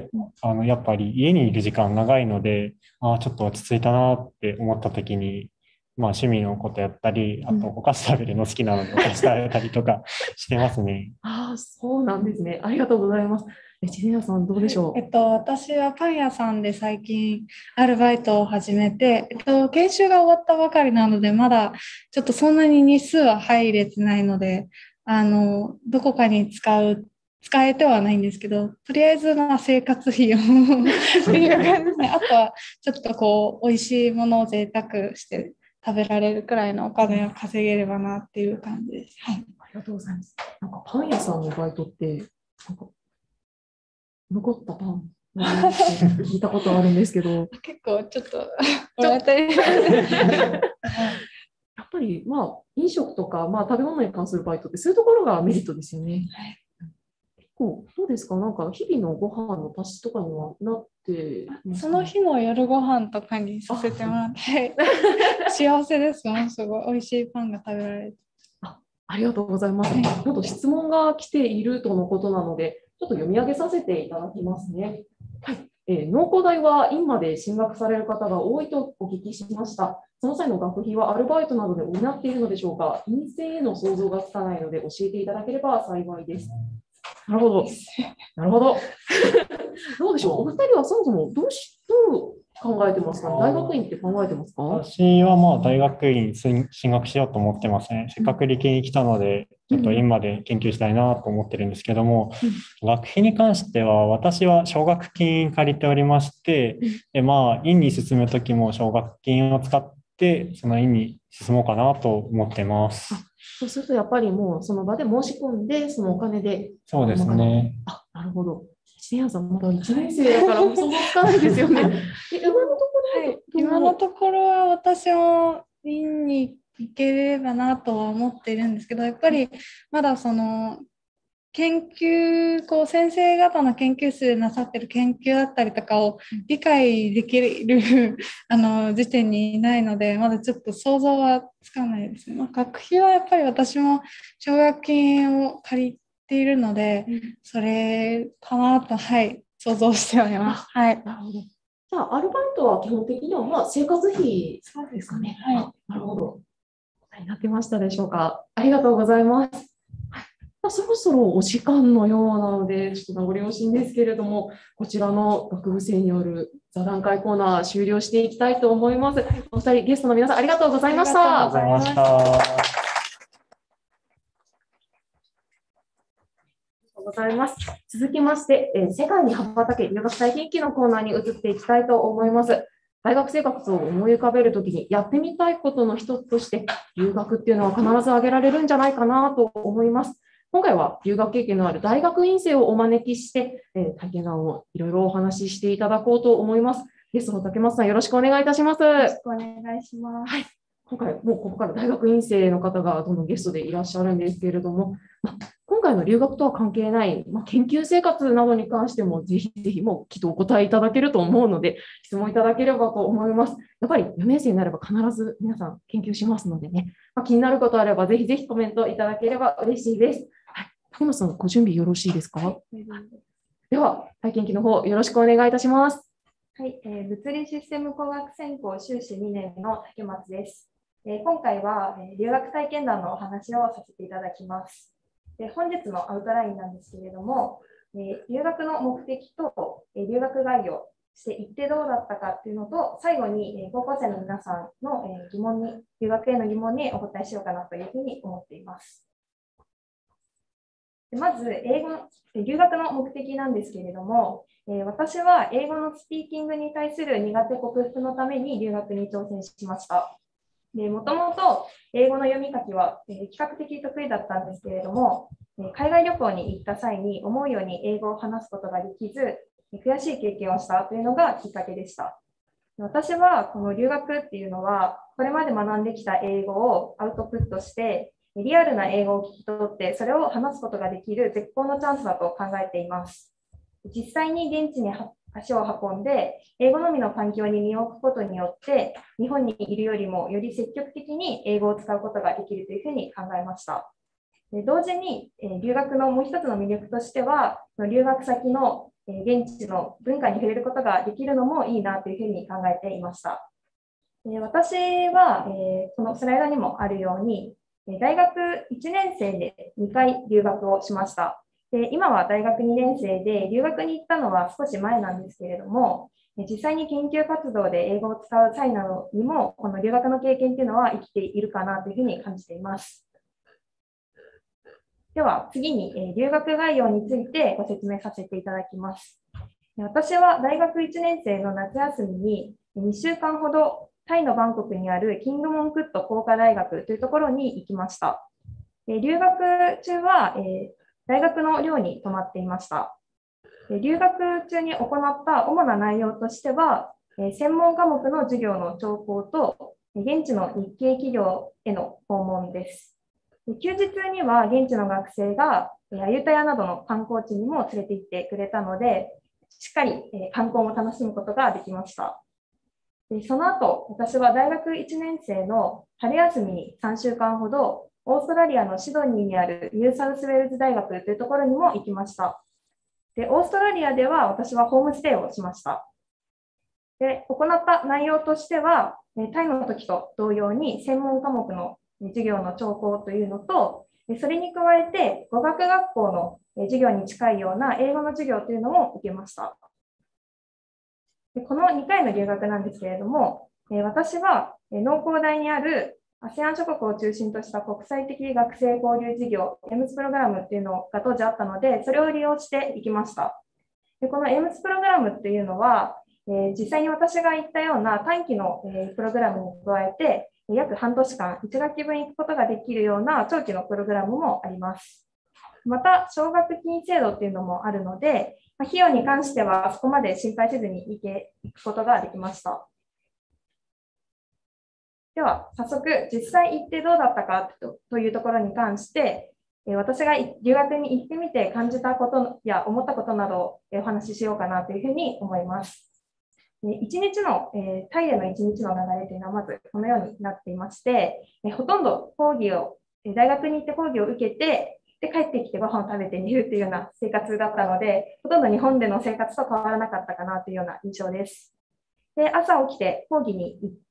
あのやっぱり家にいる時間長いので、あ、ちょっと落ち着いたなって思った時に、まあ趣味のことやったり、あとお菓子食べるの好きなのでお菓子食べたりとかしてますね。 ああ、そうなんですね。ありがとうございます。ジネアさんどうでしょう？ えっと、私はパン屋さんで最近アルバイトを始めて、えっと、研修が終わったばかりなので、まだちょっとそんなに日数は入れてないので、あの、どこかに使う、使えてはないんですけど、とりあえずまあ生活費をっていう感じですね。あとはちょっとこう、美味しいものを贅沢して食べられるくらいのお金を稼げればなっていう感じです。はい。 ありがとうございます。なんかパン屋さんのバイトって、なんか残ったパン聞いたことあるんですけど結構ちょっとやっぱりまあ飲食とか、まあ、食べ物に関するバイトってそういうところがメリットですよね。はい、結構どうですか？なんか日々のご飯の足しとかにはなってますか？ その日の夜ご飯とかにさせてもらって幸せです。ものすごい美味しいパンが食べられて。 あ、ありがとうございます。もっと質問が来ているとのことなので、ちょっと読み上げさせていただきますね。はい、えー、農工大は院まで進学される方が多いとお聞きしました。その際の学費はアルバイトなどで補っているのでしょうか？院生への想像がつかないので教えていただければ幸いです。なるほど。なるほど。どうでしょう？お二人はそもそもどうしどう考えてますかね？大学院って考えてますか？ 私はまあ大学院進学しようと思ってますね。せっかく理系に来たので、ちょっと院まで研究したいなと思ってるんですけども、うん、学費に関しては私は奨学金借りておりまして、うん、でまあ院に進むときも奨学金を使ってその院に進もうかなと思ってます。 そうするとやっぱりもうその場で申し込んでそのお金で。 そうですね。 あ、なるほど。シェアさんまだいちねん生だから想像つかないですよね。 今のところ、はい、今のところは私も見に行ければなとは思っているんですけど、やっぱりまだその研究、こう先生方の研究室でなさっている研究だったりとかを理解できるあの時点にいないので、まだちょっと想像はつかないですね。まあ、学費はやっぱり私も奨学金を借りているので、うん、それかなと、はい、想像しております。はい。 なるほど。じゃあ、アルバイトは基本的にはまあ生活費ですかね。 はい。 なるほど。になってましたでしょうか。ありがとうございます。そろそろお時間のようなので、ちょっと名残惜しいんですけれども、こちらの学部生による座談会コーナー終了していきたいと思います。お二人、ゲストの皆さん、ありがとうございました。 ありがとうございました。ありがとうございます。続きまして、えー、世界に羽ばたけ留学体験記のコーナーに移っていきたいと思います。大学生活を思い浮かべるときにやってみたいことの一つとして、留学っていうのは必ず挙げられるんじゃないかなと思います。今回は留学経験のある大学院生をお招きして、えー、体験談をいろいろお話ししていただこうと思います。ゲストの竹松さん、よろしくお願いいたします。よろしくお願いします。 はい。今回、もうここから大学院生の方がどんどんゲストでいらっしゃるんですけれども、まあ、今回の留学とは関係ない、まあ、研究生活などに関しても、ぜひぜひもうきっとお答えいただけると思うので、質問いただければと思います。やっぱりよねん生になれば必ず皆さん研究しますのでね、まあ、気になることあれば、ぜひぜひコメントいただければ嬉しいです。はい、竹野さん、ご準備よろしいですか？はい、では、体験記の方、よろしくお願いいたします。 はい、えー、物理システム工学専攻修士にねんの竹松です。えー、今回は、えー、留学体験談のお話をさせていただきます。で、本日のアウトラインなんですけれども、えー、留学の目的と、えー、留学概要、そして行ってどうだったかっていうのと、最後に、えー、高校生の皆さんの、えー、疑問に、留学への疑問にお答えしようかなというふうに思っています。でまず、英語、留学の目的なんですけれども、えー、私は英語のスピーキングに対する苦手克服のために留学に挑戦しました。で、もともと英語の読み書きは、えー、比較的得意だったんですけれども、えー、海外旅行に行った際に思うように英語を話すことができず、悔しい経験をしたというのがきっかけでした。私はこの留学っていうのは、これまで学んできた英語をアウトプットして、リアルな英語を聞き取って、それを話すことができる絶好のチャンスだと考えています。実際に現地に足を運んで、英語のみの環境に身を置くことによって、日本にいるよりもより積極的に英語を使うことができるというふうに考えました。で同時に、留学のもう一つの魅力としては、留学先の現地の文化に触れることができるのもいいなというふうに考えていました。で私は、このスライドにもあるように、大学いちねん生でにかい留学をしました。で今は大学にねん生で留学に行ったのは少し前なんですけれども、実際に研究活動で英語を使う際などにも、この留学の経験というのは生きているかなというふうに感じています。では次に留学概要についてご説明させていただきます。私は大学いちねん生の夏休みににしゅうかんほどタイのバンコクにあるキングモンクット工科大学というところに行きました。留学中は大学の寮に泊まっていました。留学中に行った主な内容としては、専門科目の授業の聴講と現地の日系企業への訪問です。休日には現地の学生がアユタヤなどの観光地にも連れて行ってくれたので、しっかり観光も楽しむことができました。でその後、私は大学いちねん生の春休みにさんしゅうかんほど、オーストラリアのシドニーにあるニューサウスウェールズ大学というところにも行きました。でオーストラリアでは私はホームステイをしました。で行った内容としては、タイの時と同様に専門科目の授業の聴講というのと、それに加えて語学学校の授業に近いような英語の授業というのも受けました。でこのにかいの留学なんですけれども、私は農工大にある アセアン 諸国を中心とした国際的学生交流事業 エムス プログラムっていうのが当時あったので、それを利用していきました。でこの エムス プログラムっていうのは、えー、実際に私が言ったような短期の、えー、プログラムに加えて、約半年間、いち学期分行くことができるような長期のプログラムもあります。また、奨学金制度っていうのもあるので、費用に関してはそこまで心配せずに行け行くことができました。 では、早速、実際行ってどうだったかというところに関して、私が留学に行ってみて感じたことや思ったことなどをお話ししようかなというふうに思います。一日の、タイでの一日の流れというのはまずこのようになっていまして、ほとんど講義を、大学に行って講義を受けて、で帰ってきてご飯を食べて寝るというような生活だったので、ほとんど日本での生活と変わらなかったかなというような印象です。で、朝起きて講義に行って、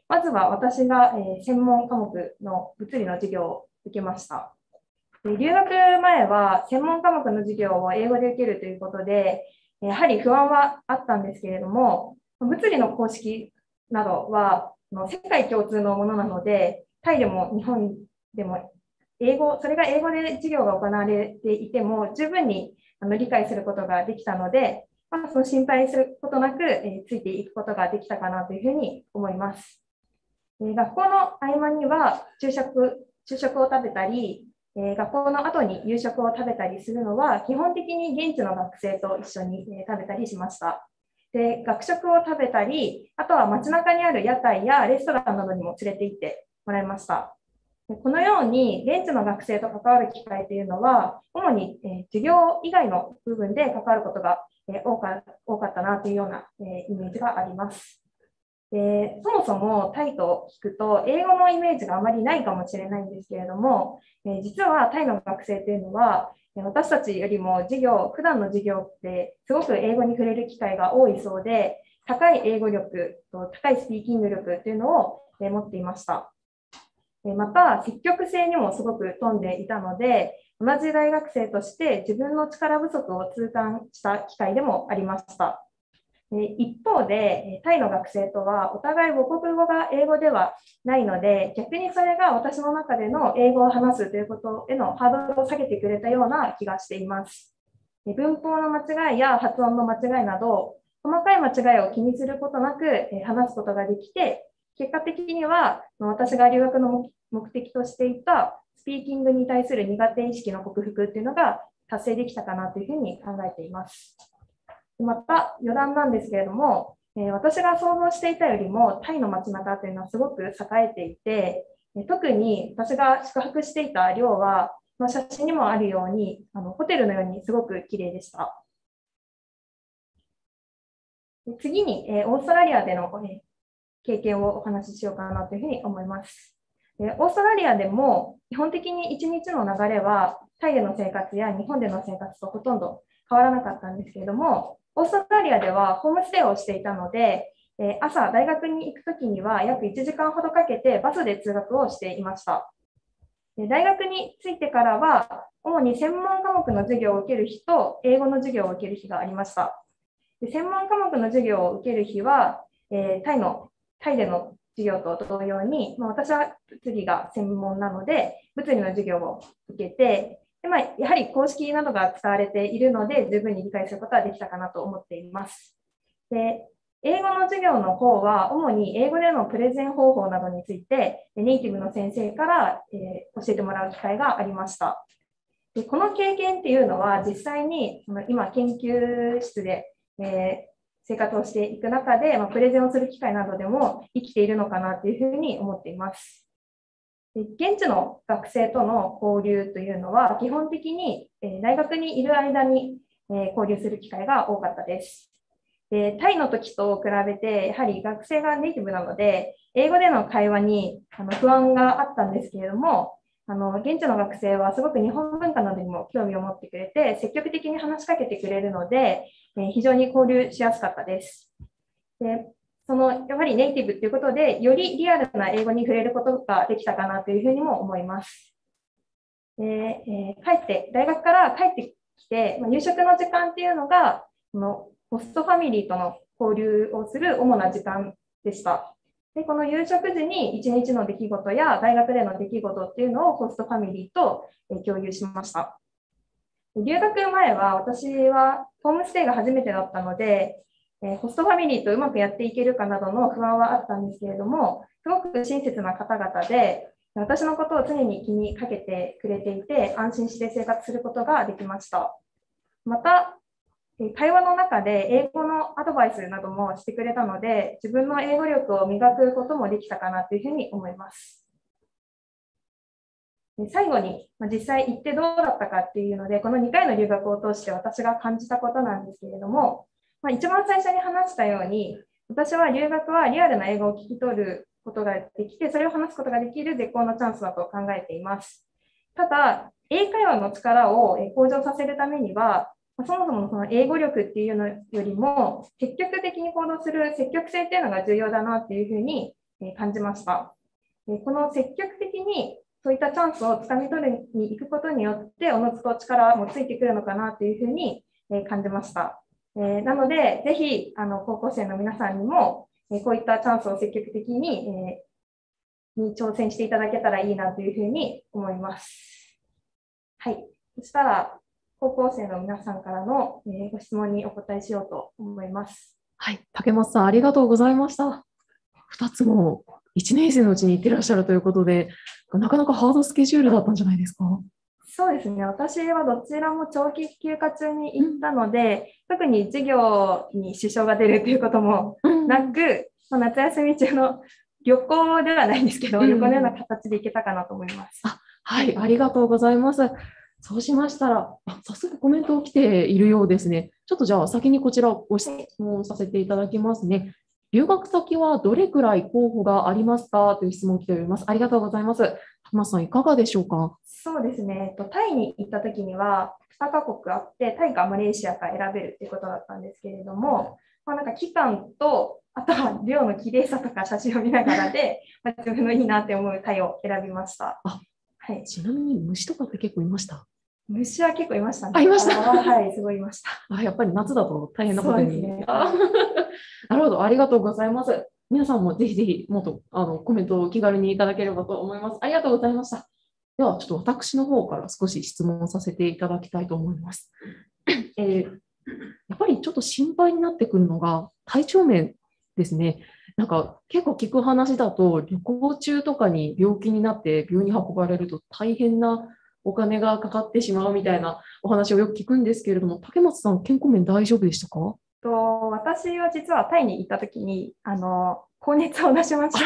まずは私が専門科目の物理の授業を受けました。で、留学前は専門科目の授業を英語で受けるということで、やはり不安はあったんですけれども、物理の公式などは世界共通のものなので、タイでも日本でも英語、それが英語で授業が行われていても十分に理解することができたので、まあ、その心配することなく、えー、ついていくことができたかなというふうに思います。えー、学校の合間には昼食、昼食を食べたり、えー、学校の後に夕食を食べたりするのは、基本的に現地の学生と一緒に、えー、食べたりしました。で、学食を食べたり、あとは街中にある屋台やレストランなどにも連れて行ってもらいました。このように現地の学生と関わる機会というのは、主に、えー、授業以外の部分で関わることが、えー、多か、多かったなというような、えー、イメージがあります。で、そもそもタイと聞くと、英語のイメージがあまりないかもしれないんですけれども、えー、実はタイの学生というのは、私たちよりも授業、普段の授業ってすごく英語に触れる機会が多いそうで、高い英語力と高いスピーキング力というのを、えー、持っていました。また、積極性にもすごく富んでいたので、同じ大学生として自分の力不足を痛感した機会でもありました。一方で、タイの学生とはお互い母国語が英語ではないので、逆にそれが私の中での英語を話すということへのハードルを下げてくれたような気がしています。文法の間違いや発音の間違いなど、細かい間違いを気にすることなく話すことができて、結果的には私が留学の目的としていたスピーキングに対する苦手意識の克服っていうのが達成できたかなというふうに考えています。また余談なんですけれども、私が想像していたよりもタイの街中というのはすごく栄えていて、特に私が宿泊していた寮は写真にもあるようにあのホテルのようにすごく綺麗でした。次にオーストラリアでの経験をお話ししようかなというふうに思います。オーストラリアでも基本的にいちにちの流れはタイでの生活や日本での生活とほとんど変わらなかったんですけれども、オーストラリアではホームステイをしていたので、朝大学に行くときには約いちじかんほどかけてバスで通学をしていました。大学に着いてからは主に専門科目の授業を受ける日と英語の授業を受ける日がありました。で、専門科目の授業を受ける日は、えー、タイのタイでの授業と同様に、まあ、私は物理が専門なので、物理の授業を受けて、でまあ、やはり公式などが使われているので、十分に理解することはできたかなと思っています。で、英語の授業の方は、主に英語でのプレゼン方法などについて、ネイティブの先生から、えー、教えてもらう機会がありました。で、この経験っていうのは、実際に今、研究室で、えー生活をしていく中で、まあ、プレゼンをする機会などでも生きているのかなというふうに思っています。で、現地の学生との交流というのは、基本的に大学にいる間に交流する機会が多かったです。で、タイの時と比べて、やはり学生がネイティブなので、英語での会話にあの不安があったんですけれども、あの現地の学生はすごく日本文化などにも興味を持ってくれて、積極的に話しかけてくれるので、非常に交流しやすかったです。で、そのやはりネイティブということで、よりリアルな英語に触れることができたかなというふうにも思います。で、えー、帰って、大学から帰ってきて、夕食の時間っていうのが、このホストファミリーとの交流をする主な時間でした。で、この夕食時に一日の出来事や大学での出来事っていうのをホストファミリーと共有しました。留学前は私はホームステイが初めてだったので、ホストファミリーとうまくやっていけるかなどの不安はあったんですけれども、すごく親切な方々で、私のことを常に気にかけてくれていて、安心して生活することができました。また、 会話の中で英語のアドバイスなどもしてくれたので、自分の英語力を磨くこともできたかなというふうに思います。最後に、実際行ってどうだったかっていうので、このにかいの留学を通して私が感じたことなんですけれども、まあ、一番最初に話したように、私は留学はリアルな英語を聞き取ることができて、それを話すことができる絶好のチャンスだと考えています。ただ、英会話の力を向上させるためには、そもそもその英語力っていうのよりも、積極的に行動する積極性っていうのが重要だなっていうふうに感じました。この積極的にそういったチャンスをつかみ取りに行くことによって、おのずと力もついてくるのかなというふうに感じました。なので、ぜひあの高校生の皆さんにも、こういったチャンスを積極的に、に挑戦していただけたらいいなというふうに思います。はい。そしたら、高校生の皆さんからのご質問にお答えしようと思います。 はい。竹松さん、ありがとうございました。ふたつもいちねん生のうちに行ってらっしゃるということで、なかなかハードスケジュールだったんじゃないですか？ そうですね。私はどちらも長期休暇中に行ったので、うん、特に授業に支障が出るということもなく、うんまあ、夏休み中の旅行ではないんですけど、うん、旅行のような形で行けたかなと思います。 あはい、ありがとうございます。そうしましたら、早速コメント来ているようですね。ちょっとじゃあ先にこちらご質問させていただきますね。留学先はどれくらい候補がありますかという質問来ております。ありがとうございます。浜さん、いかがでしょうか？ そうですね。タイに行った時にはにカ国あって、タイかマレーシアか選べるということだったんですけれども、まあ、なんか期間と、あとは寮の綺麗さとか写真を見ながらで、まあ、自分のいいなって思うタイを選びました。 あはい、ちなみに虫とかって結構いました？ 虫は結構いましたね。 あ、いました。 はい、すごいいました。 あ、やっぱり夏だと大変なことに。 ね、 なるほど、ありがとうございます。皆さんもぜひぜひもっとあのコメントを気軽にいただければと思います。ありがとうございました。では、ちょっと私の方から少し質問させていただきたいと思います。えー、やっぱりちょっと心配になってくるのが体調面ですね。なんか結構聞く話だと、旅行中とかに病気になって病院に運ばれると大変なお金がかかってしまうみたいなお話をよく聞くんですけれども、竹松さん、健康面大丈夫でしたか？ と私は実はタイに行ったときにあの高熱を出しまして、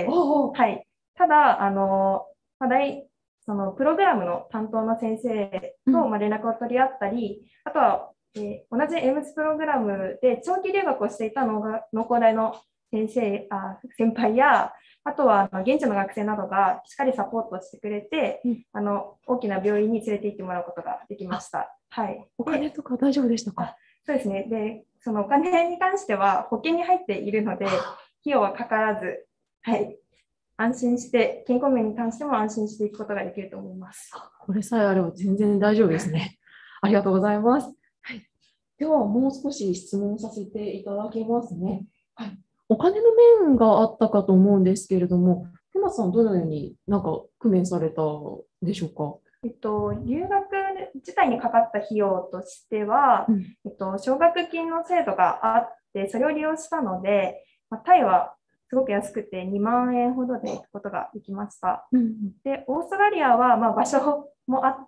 はい、ただあの、まあ、大そのプログラムの担当の先生と、まあ、連絡を取り合ったり、うん、あとは、えー、同じエムスプログラムで長期留学をしていたのが農工大の先生あ先輩や、あとはあの現地の学生などがしっかりサポートしてくれて、うん、あの大きな病院に連れて行ってもらうことができました。はい、 お金とか大丈夫でしたか？ そうですね。で、そのお金に関しては保険に入っているので、費用はかからず、はい、安心して、健康面に関しても安心していくことができると思います。 これさえあれば全然大丈夫ですね。ありがとうございます。はい、では、もう少し質問させていただきますね。はい、お金の面があったかと思うんですけれども、熊さん、どのようになんか工面されたでしょうか？ えっと、留学自体にかかった費用としては、うんえっと、奨学金の制度があって、それを利用したので、まあ、タイはすごく安くてにまんえんほどで行くことができました。うん、で、オーストラリアはまあ場所もあって、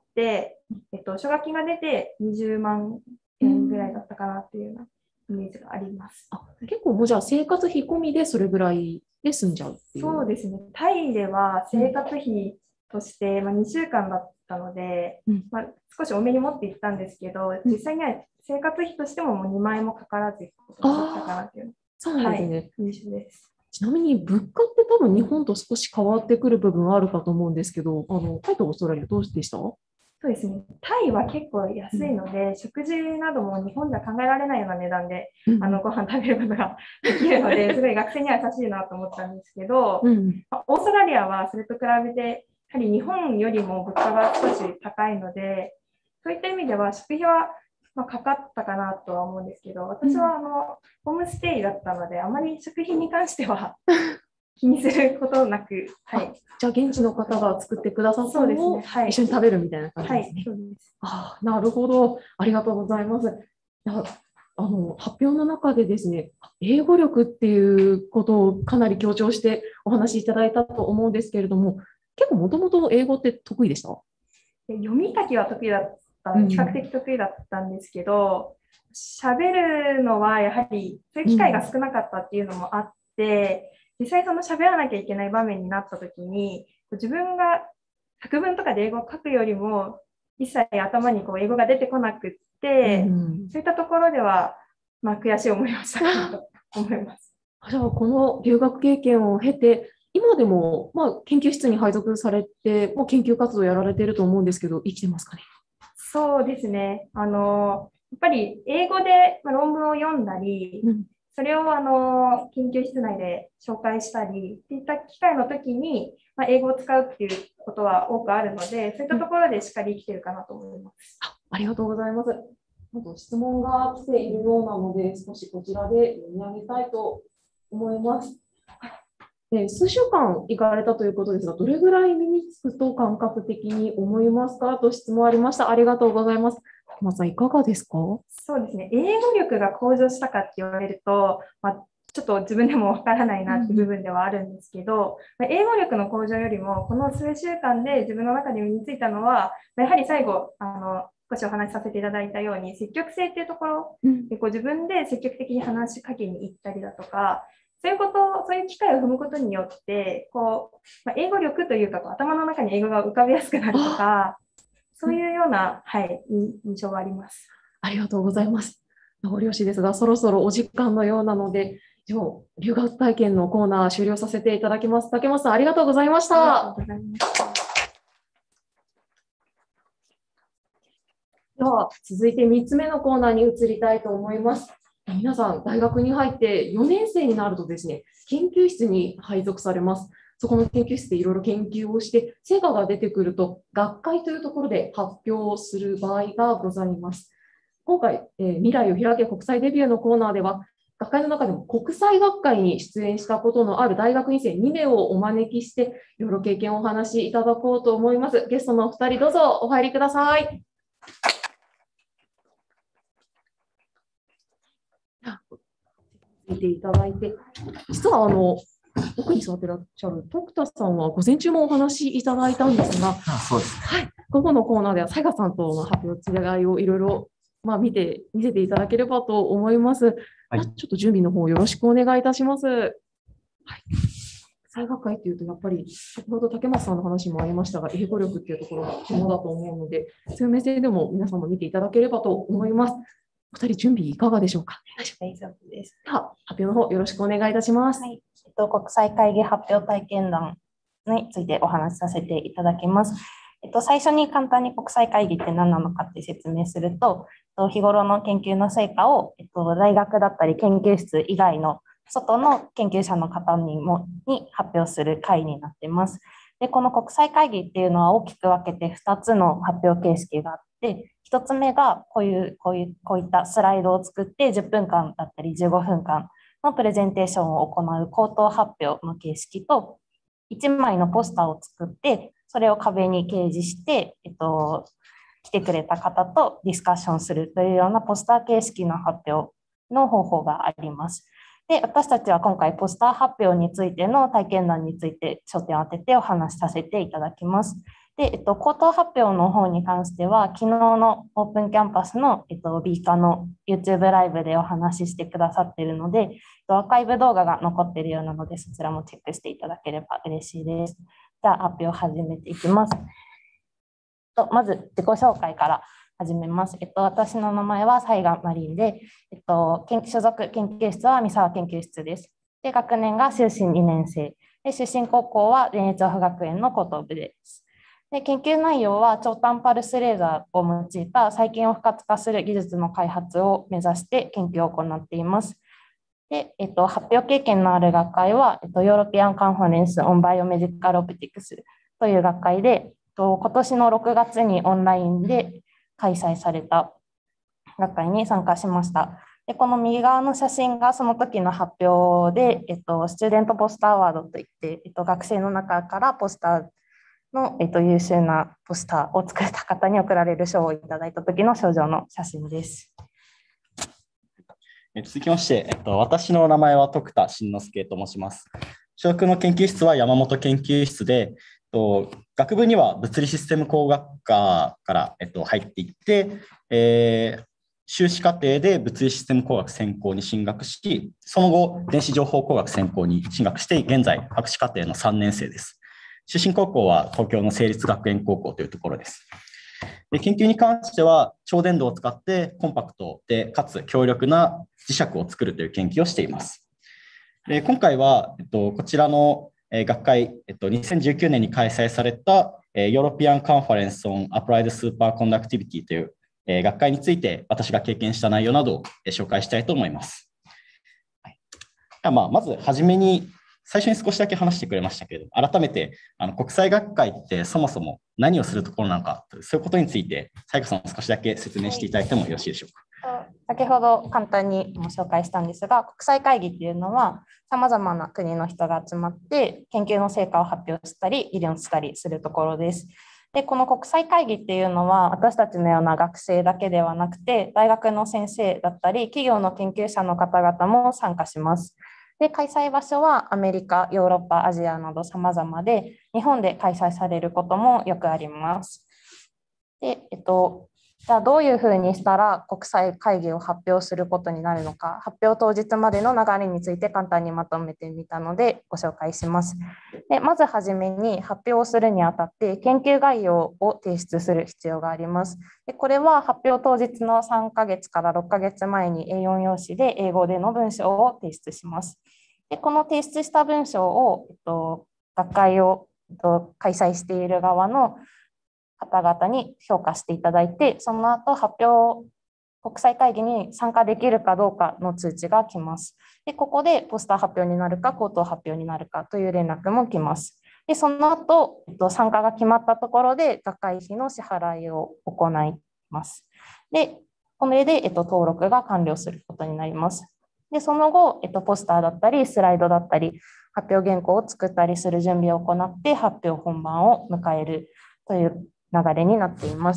えっと、奨学金が出てにじゅうまんえんぐらいだったかなっていうようなイメージがあります。 あ、結構もうじゃあ生活費込みでそれぐらいで済んじゃうっていう。 そうですね。タイでは生活費として、まあ、にしゅうかんだったので、うんまあ、少し多めに持っていったんですけど、うん、実際には生活費としてももうにまんえんもかからず行くことができたかなっていう。 そうなんですね。 はい、印象です。 ちなみに物価って多分日本と少し変わってくる部分あるかと思うんですけど、あのタイとオーストラリアどうでした？ そうですね。タイは結構安いので、うん、食事なども日本では考えられないような値段で、うん、あのご飯食べることができるので、すごい学生には優しいなと思ったんですけど、うんまあ、オーストラリアはそれと比べて、やはり日本よりも物価が少し高いので、そういった意味では食費はまあかかったかなとは思うんですけど、私はあの、うん、ホームステイだったので、あまり食費に関しては気にすることなく、はい、 じゃあ現地の方が作ってくださったのを一緒に食べるみたいな感じですね。 はい、そうです。 あ、なるほど、ありがとうございます。あの発表の中でですね、英語力っていうことをかなり強調してお話しいただいたと思うんですけれども、結構もともと英語って得意でした？ 読み書きは得意だった、比較的得意だったんですけど、 喋るのはやはりそういう機会が少なかったっていうのもあって、うん、実際その喋らなきゃいけない場面になった時に、自分が作文とかで英語を書くよりも一切頭にこう英語が出てこなくって、うん、そういったところでは、まあ、悔しい思いをしたかなと思います。 じゃあこの留学経験を経て、今でも、まあ、研究室に配属されて、もう研究活動やられていると思うんですけど、生きてますかね？ そうですね。あのやっぱり英語で論文を読んだり、うん、それをあの研究室内で紹介したりっていった機会の時に、まあ、英語を使うっていうことは多くあるので、そういったところでしっかり生きているかなと思います。 あ、ありがとうございます。あと質問が来ているようなので、少しこちらで読み上げたいと思います。で、数週間行かれたということですが、どれぐらい身につくと感覚的に思いますかと質問ありました。ありがとうございます。竹松さん、いかがですか？ そうですね。英語力が向上したかって言われると、まあ、ちょっと自分でもわからないなっていう部分ではあるんですけど、うん、英語力の向上よりも、この数週間で自分の中で身についたのは、やはり最後、あの、少しお話しさせていただいたように、積極性っていうところで、こう自分で積極的に話しかけに行ったりだとか、そういうこと、そういう機会を踏むことによって、こう、まあ、英語力というか、頭の中に英語が浮かびやすくなるとか、そういうような、はい、印象があります。 ありがとうございます。名残惜しいですが、そろそろお時間のようなので、以上、留学体験のコーナー終了させていただきます。竹松さん、ありがとうございました。ありがとうございました。では、続いてみっつめのコーナーに移りたいと思います。皆さん、大学に入ってよねん生になるとですね、研究室に配属されます。そこの研究室でいろいろ研究をして、成果が出てくると、学会というところで発表する場合がございます。今回、えー、未来を開け国際デビューのコーナーでは、学会の中でも国際学会に出演したことのある大学院生にめいをお招きして、いろいろ経験をお話しいただこうと思います。ゲストのお二人、どうぞお入りください。見ていただいて、実はあの奥に座っていらっしゃる徳田さんは午前中もお話しいただいたんですが、 ああそうですね、 はい、午後のコーナーでは雑賀さんとの発表違いをいろいろまあ見て見せていただければと思います。はい、ちょっと準備の方よろしくお願いいたします。はい、雑賀会というとやっぱり先ほど竹松さんの話もありましたが、英語力っていうところが肝だと思うので、そういう目線でも皆さんも見ていただければと思います。お二人準備いかがでしょうか？ 大丈夫です。 では発表の方よろしくお願いいたします。 はい、えっと、国際会議発表体験談についてお話しさせていただきます。えっと、最初に簡単に国際会議って何なのかって説明すると、日頃の研究の成果を、えっと、大学だったり研究室以外の外の研究者の方にもに発表する会になっています。で、この国際会議っていうのは大きく分けてふたつの発表形式があって、ひとつめがこういう、こういう、こういったスライドを作ってじゅっぷんかんだったりじゅうごふんかんのプレゼンテーションを行う口頭発表の形式と、いちまいのポスターを作って、それを壁に掲示して、えっと、来てくれた方とディスカッションするというようなポスター形式の発表の方法があります。で、私たちは今回ポスター発表についての体験談について焦点を当ててお話しさせていただきます。で、えっと、口頭発表の方に関しては、昨日のオープンキャンパスの、えっと、ビーカの YouTube ライブでお話ししてくださっているので、えっと、アーカイブ動画が残っているようなので、そちらもチェックしていただければ嬉しいです。じゃあ、発表を始めていきます。とまず、自己紹介から始めます。えっと、私の名前は雑賀マリンで、えっと、所属研究室は三沢研究室です。で、学年が修士にねん生。で、出身高校は田園調布学園の高等部です。で、研究内容は超短パルスレーザーを用いた細菌を不活化する技術の開発を目指して研究を行っています。で、えっと、発表経験のある学会は、えっと、ヨーロピアンカンファレンス・オン・バイオメディカル・オプティクスという学会で、えっと、今年のろくがつにオンラインで開催された学会に参加しました。で、この右側の写真がその時の発表で、えっと、スチューデントポスターアワードといって、えっと、学生の中からポスターの、えっと、優秀なポスターを作った方に贈られる賞をいただいた時の賞状の写真です。 続きまして、えっと、私の名前は徳田慎之介と申します。所属の研究室は山本研究室で、えっと、学部には物理システム工学科から、えっと、入っていって、えー修士課程で物理システム工学専攻に進学し、その後、電子情報工学専攻に進学して、現在、博士課程のさんねん生です。出身高校は東京の成立学園高校というところです。で、研究に関しては、超電導を使ってコンパクトで、かつ強力な磁石を作るという研究をしています。で、今回は、えっと、こちらの学会、えっと、にせんじゅうきゅうねんに開催されたヨーロピアンカンファレンスオンアプライドスーパーコンダクティビティという学会について私が経験した内容などを紹介したいと思います。はい、まあ、まずはじめに最初に少しだけ話してくれましたけれども、改めてあの国際学会ってそもそも何をするところなのか、そういうことについて彩花さん少しだけ説明していただいてもよろしいでしょうか。 先ほど簡単にも紹介したんですが、国際会議っていうのはさまざまな国の人が集まって研究の成果を発表したり議論したりするところです。で、この国際会議っていうのは私たちのような学生だけではなくて、大学の先生だったり企業の研究者の方々も参加します。で、開催場所はアメリカ、ヨーロッパ、アジアなど様々で、日本で開催されることもよくあります。で、えっとじゃあどういうふうにしたら国際会議を発表することになるのか、発表当日までの流れについて簡単にまとめてみたのでご紹介します。で、まずはじめに発表をするにあたって研究概要を提出する必要があります。で、これは発表当日のさんかげつからろっかげつまえに エーよん 用紙で英語での文章を提出します。で、この提出した文章を、えっと、学会を、えっと、開催している側の方々に評価していただいて、その後発表、国際会議に参加できるかどうかの通知が来ます。で、ここでポスター発表になるか、口頭発表になるかという連絡も来ます。で、その後、えっと、参加が決まったところで学会費の支払いを行います。で、これで、えっと、登録が完了することになります。で、その後、えっと、ポスターだったり、スライドだったり、発表原稿を作ったりする準備を行って、発表本番を迎えるという流れになっています。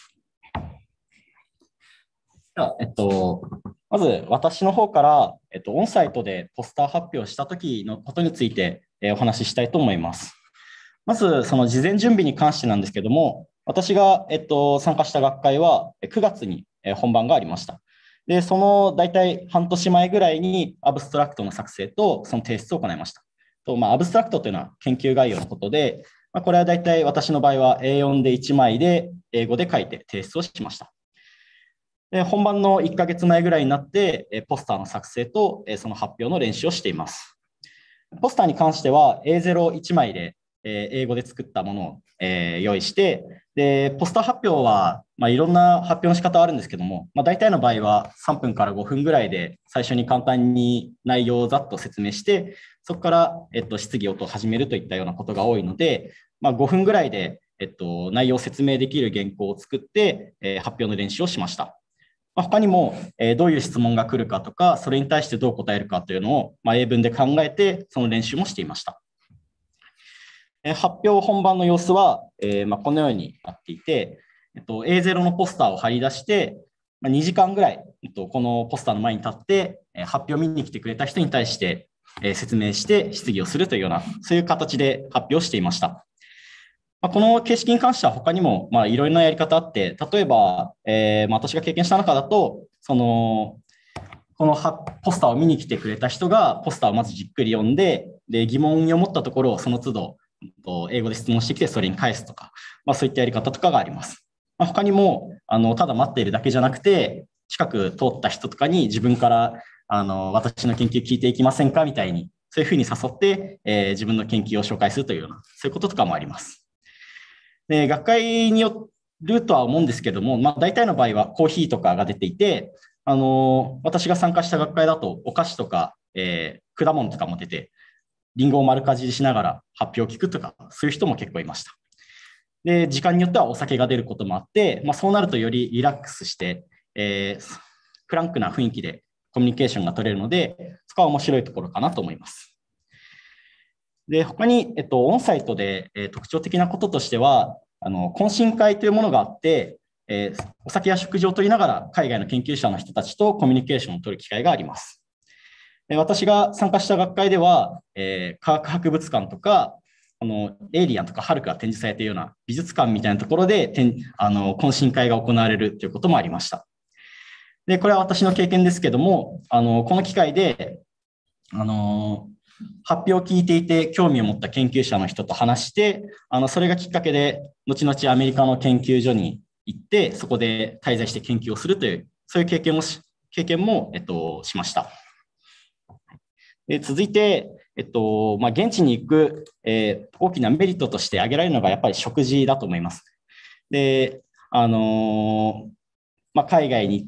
えっと、まず私の方から、えっと、オンサイトでポスター発表したときのことについて、えー、お話ししたいと思います。まず、その事前準備に関してなんですけども、私が、えっと、参加した学会はくがつに本番がありました。で、その大体半年前ぐらいにアブストラクトの作成とその提出を行いました。と、まあ、アブストラクトというのは研究概要のことで、まあ、これは大体私の場合は エーよん でいちまいで英語で書いて提出をしました。で、本番のいっかげつまえぐらいになってポスターの作成とその発表の練習をしています。ポスターに関しては エーゼロいちまいで英語で作ったものを用意して、で、ポスター発表はまあいろんな発表の仕方あるんですけども、まあ、大体の場合はさんぷんからごふんぐらいで最初に簡単に内容をざっと説明して、そこから、えっと、質疑応答を始めるといったようなことが多いので、まあ、ごふんぐらいで、えっと、内容を説明できる原稿を作って、えー、発表の練習をしました。まあ、他にも、えー、どういう質問が来るかとか、それに対してどう答えるかというのを、まあ、英文で考えて、その練習もしていました。えー、発表本番の様子は、えーまあ、このようになっていて、えっと、エーゼロ のポスターを貼り出して、まあ、にじかんぐらい、えっと、このポスターの前に立って、えー、発表を見に来てくれた人に対して、えー、説明して質疑をするというような、そういう形で発表していました。まあ、この形式に関しては他にもまあいろいろなやり方あって、例えば、えーまあ、私が経験した中だと、そのこのポスターを見に来てくれた人がポスターをまずじっくり読んで、で疑問に思ったところをその都度英語で質問してきてそれに返すとか、まあ、そういったやり方とかがあります。まあ、他にもあのただ待っているだけじゃなくて、近く通った人とかに自分からあの私の研究聞いていきませんかみたいに、そういうふうに誘って、えー、自分の研究を紹介するというような、そういうこととかもあります。で、学会によるとは思うんですけども、まあ、大体の場合はコーヒーとかが出ていて、あの私が参加した学会だとお菓子とか、えー、果物とかも出て、リンゴを丸かじりしながら発表を聞くとか、そういう人も結構いました。で、時間によってはお酒が出ることもあって、まあ、そうなるとよりリラックスして、えー、フランクな雰囲気でコミュニケーションが取れるので、そこは面白いところかなと思います。で、他に、えっと、オンサイトで、えー、特徴的なこととしては、あの懇親会というものがあって、えー、お酒や食事をとりながら海外の研究者の人たちとコミュニケーションを取る機会があります。で、私が参加した学会では、えー、科学博物館とか、あのエイリアンとかハルクが展示されているような美術館みたいなところであの懇親会が行われるということもありました。 で、これは私の経験ですけども、あのこの機会で、あの発表を聞いていて興味を持った研究者の人と話して、あのそれがきっかけで、後々アメリカの研究所に行って、そこで滞在して研究をするという、そういう経験もし、経験も、えっと、しました。で続いて、えっとまあ、現地に行く、えー、大きなメリットとして挙げられるのがやっぱり食事だと思います。で、あのーまあ、海外に行って、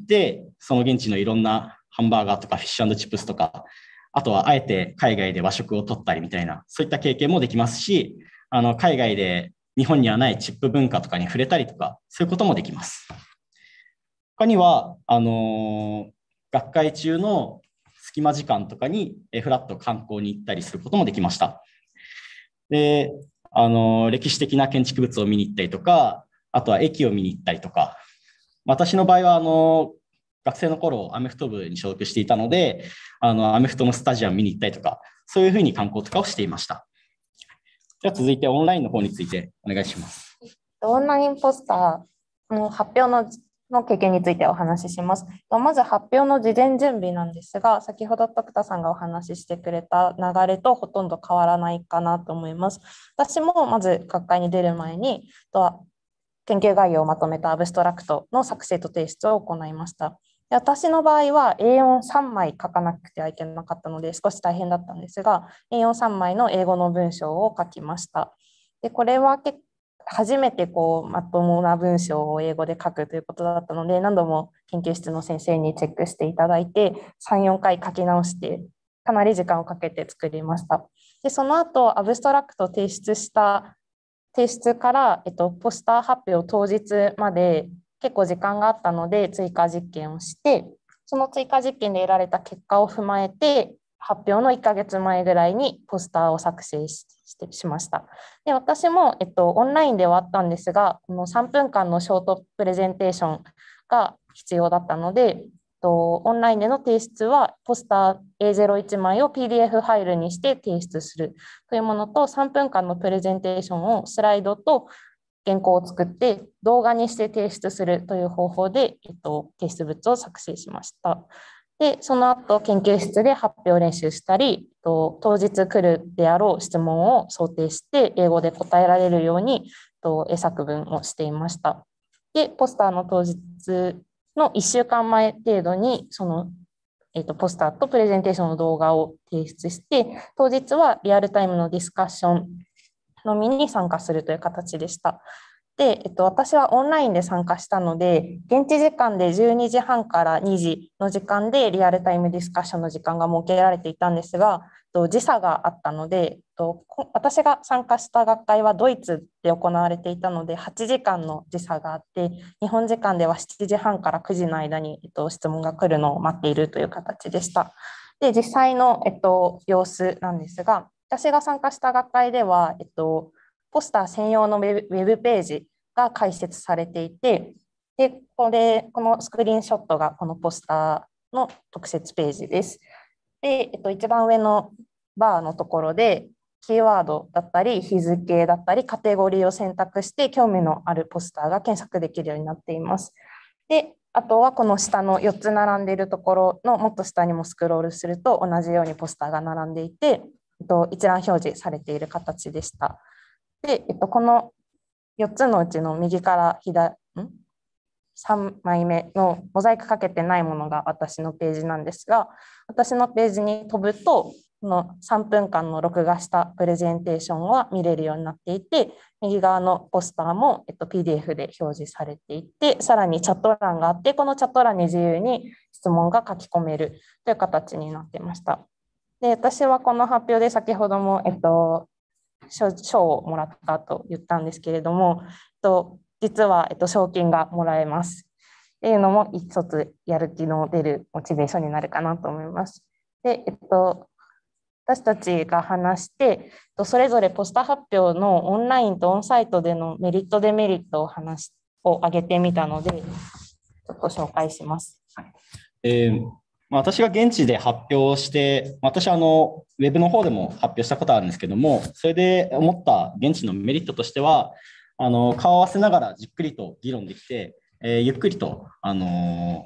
その現地のいろんなハンバーガーとかフィッシュ&チップスとか、あとはあえて海外で和食を取ったりみたいな、そういった経験もできますし、あの海外で日本にはないチップ文化とかに触れたりとか、そういうこともできます。他には、あのー、学会中の隙間時間とかにフラッと観光に行ったりすることもできました。で、あのー、歴史的な建築物を見に行ったりとか、あとは駅を見に行ったりとか、私の場合は、あのー、学生の頃アメフト部に所属していたので、あのアメフトのスタジアム見に行ったりとか、そういうふうに観光とかをしていました。では続いてオンラインの方についてお願いします。 オンラインポスターの発表のの経験についてお話しします。まず発表の事前準備なんですが、先ほど徳田さんがお話ししてくれた流れとほとんど変わらないかなと思います。私もまず学会に出る前に、とは研究概要をまとめたアブストラクトの作成と提出を行いました。で私の場合は エーよんさん 枚書かなくてはいけなかったので少し大変だったんですが、エーよんさん 枚の英語の文章を書きました。でこれは結初めてこうまともな文章を英語で書くということだったので、何度も研究室の先生にチェックしていただいて、さん、よんかい書き直して、かなり時間をかけて作りました。でその後、アブストラクトを提出した提出から、えっと、ポスター発表当日まで結構時間があったので、追加実験をして、その追加実験で得られた結果を踏まえて、発表のいっかげつまえぐらいにポスターを作成 し, してしました。で私も、えっと、オンラインではあったんですが、このさんぷんかんのショートプレゼンテーションが必要だったので、えっと、オンラインでの提出はポスター エーゼロいち 枚を ピーディーエフ ファイルにして提出するというものと、さんぷんかんのプレゼンテーションをスライドと原稿を作って動画にして提出するという方法で、えっと、提出物を作成しました。でその後研究室で発表練習したり、当日来るであろう質問を想定して英語で答えられるように英作文をしていました。でポスターの当日のいっしゅうかんまえ程度にその、えー、とポスターとプレゼンテーションの動画を提出して、当日はリアルタイムのディスカッションのみに参加するという形でした。で、えっと、私はオンラインで参加したので、現地時間でじゅうにじはんからにじの時間でリアルタイムディスカッションの時間が設けられていたんですが、時差があったので、私が参加した学会はドイツで行われていたので、はちじかんの時差があって、日本時間ではしちじはんからくじの間に、えっと、質問が来るのを待っているという形でした。で、実際の、えっと、様子なんですが、私が参加した学会では、えっと、ポスター専用のウェブ、ウェブページが開設されていて、でこれこのスクリーンショットがこのポスターの特設ページです。で、えっと、一番上のバーのところでキーワードだったり日付だったりカテゴリーを選択して興味のあるポスターが検索できるようになっています。であとはこの下のよっつ並んでいるところのもっと下にもスクロールすると同じようにポスターが並んでいて、えっと、一覧表示されている形でした。で、えっと、このよっつのうちの右から左、んさんまいめのモザイクかけてないものが私のページなんですが、私のページに飛ぶと、このさんぷんかんの録画したプレゼンテーションは見れるようになっていて、右側のポスターも、えっと、ピーディーエフ で表示されていて、さらにチャット欄があって、このチャット欄に自由に質問が書き込めるという形になっていました。で、私はこの発表で先ほども、えっと、賞をもらったと言ったんですけれども、実は賞金がもらえますっていうのも一つやる気の出るモチベーションになるかなと思います。で、えっと、私たちが話してそれぞれポスター発表のオンラインとオンサイトでのメリットデメリットを話を挙げてみたのでちょっと紹介します。 えー私が現地で発表して、私はあのウェブの方でも発表したことあるんですけども、それで思った現地のメリットとしては、あの顔を合わせながらじっくりと議論できて、えー、ゆっくりと、あのー、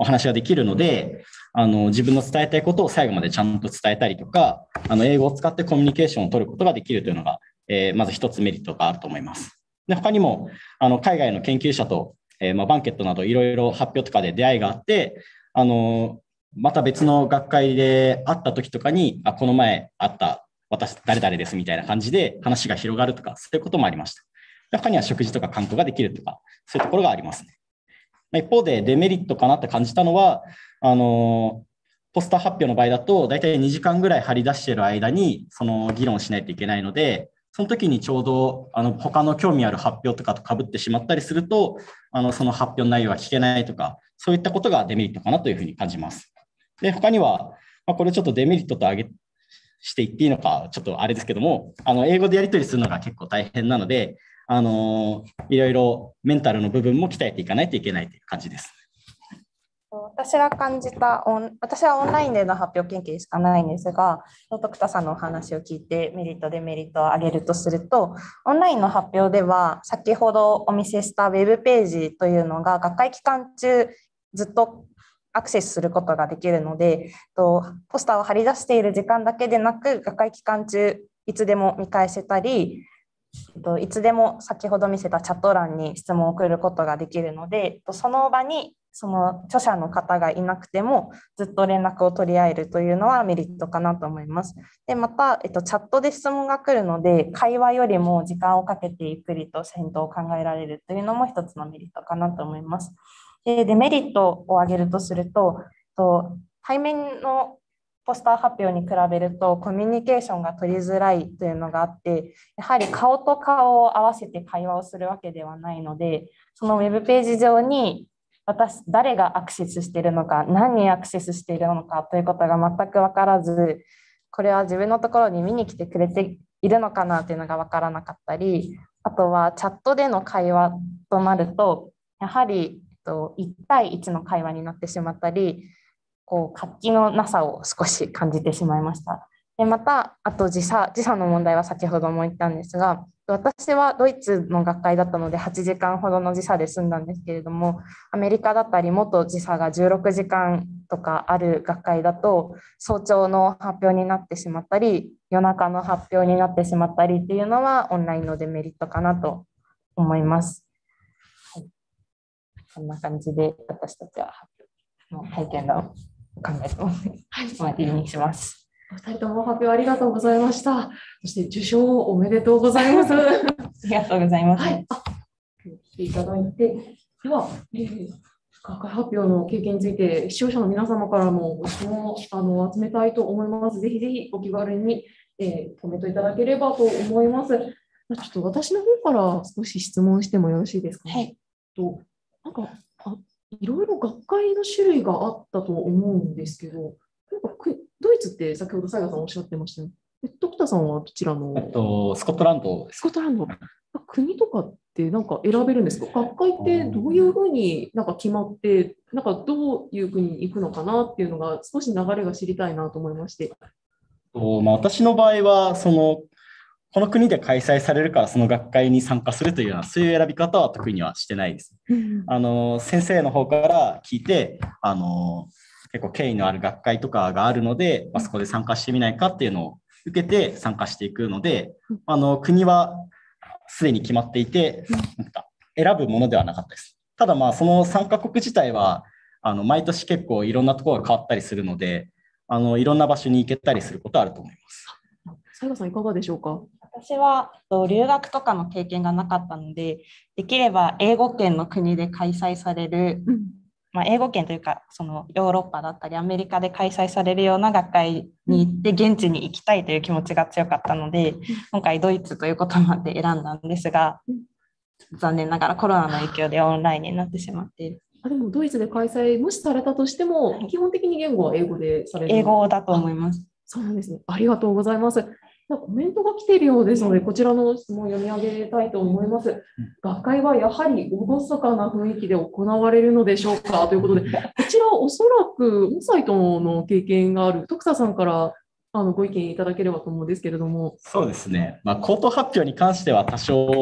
お話ができるので、あの自分の伝えたいことを最後までちゃんと伝えたりとか、あの英語を使ってコミュニケーションを取ることができるというのが、えー、まず一つメリットがあると思います。で、他にもあの海外の研究者と、えーまあ、バンケットなどいろいろ発表とかで出会いがあって、あのまた別の学会で会った時とかに、あ、この前会った私誰々ですみたいな感じで話が広がるとか、そういうこともありました。で、他には食事とか観光ができるとか、そういうところがありますね。一方でデメリットかなって感じたのは、あのポスター発表の場合だと大体にじかんぐらい張り出している間にその議論しないといけないので、その時にちょうどあの他の興味ある発表とかと被ってしまったりすると、あのその発表内容が聞けないとか、そういったことがデメリットかなというふうに感じます。で、他には、まあ、これちょっとデメリットと挙げしていっていいのかちょっとあれですけども、あの英語でやり取りするのが結構大変なので、あのいろいろメンタルの部分も鍛えていかないといけないという感じです。 私が感じたオン、私はオンラインでの発表経験しかないんですが、徳田さんのお話を聞いてメリット、デメリットを挙げるとすると、オンラインの発表では先ほどお見せしたウェブページというのが学会期間中ずっとアクセスすることができるので、ポスターを貼り出している時間だけでなく、学会期間中いつでも見返せたり、いつでも先ほど見せたチャット欄に質問を送ることができるので、その場にその著者の方がいなくてもずっと連絡を取り合えるというのはメリットかなと思います。で、また、えっと、チャットで質問が来るので、会話よりも時間をかけてゆっくりと返答を考えられるというのも一つのメリットかなと思います。で、デメリットを挙げるとすると、と対面のポスター発表に比べるとコミュニケーションが取りづらいというのがあって、やはり顔と顔を合わせて会話をするわけではないので、そのウェブページ上に私誰がアクセスしているのか、何にアクセスしているのかということが全く分からず、これは自分のところに見に来てくれているのかなというのが分からなかったり、あとはチャットでの会話となると、やはりいち対いちの会話になってしまったり、こう活気のなさを少し感じてしまいました。で、また、あと時差、時差の問題は先ほども言ったんですが、私はドイツの学会だったのではちじかんほどの時差で済んだんですけれども、アメリカだったりもっと時差がじゅうろくじかんとかある学会だと、早朝の発表になってしまったり、夜中の発表になってしまったりっていうのはオンラインのデメリットかなと思います。はい、こんな感じで私たちは発表の体験談を考えてます。はい、終わりにします。 お二人とも発表ありがとうございました。そして受賞おめでとうございます。ありがとうございます。 はい、あ、来ていただいて、では、えー、学会発表の経験について視聴者の皆様からもご質問をあの集めたいと思います。ぜひぜひお気軽に、えー、コメントいただければと思います。ちょっと私の方から少し質問してもよろしいですか。 はい。 となんかあいろいろ学会の種類があったと思うんですけど、なんかドイツって先ほど斉賀さんおっしゃってましたね。徳田さんはどちらの？ えっと、スコットランドです。 スコットランド。国とかってなんか選べるんですか？学会ってどういうふうになんか決まって、なんかどういう国に行くのかなっていうのが少し流れが知りたいなと思いまして。 とまあ、私の場合はそのこの国で開催されるからその学会に参加するというようなそういう選び方は特にはしてないです。あの先生の方から聞いてあの結構権威のある学会とかがあるので、まあ、そこで参加してみないかっていうのを受けて参加していくので、あの国はすでに決まっていてなんか選ぶものではなかったです。ただまあその参加国自体はあの毎年結構いろんなところが変わったりするので、あのいろんな場所に行けたりすることはあると思います。 斉賀さんいかがでしょうか？ 私は留学とかの経験がなかったので、できれば英語圏の国で開催される、うんまあ、英語圏というかそのヨーロッパだったりアメリカで開催されるような学会に行って現地に行きたいという気持ちが強かったので、今回ドイツということもあって選んだんですが、残念ながらコロナの影響でオンラインになってしまっている。 あでもドイツで開催もしされたとしても基本的に言語は英語でされる？ 英語だと思います。 そうなんですね。ありがとうございます。コメントが来ているようですので、こちらの質問を読み上げたいと思います。学会はやはり厳かな雰囲気で行われるのでしょうかということで、こちらはおそらくオンサイトの経験がある徳田さんからあのご意見いただければと思うんですけれども。 そうですね、まあ、口頭発表に関しては多少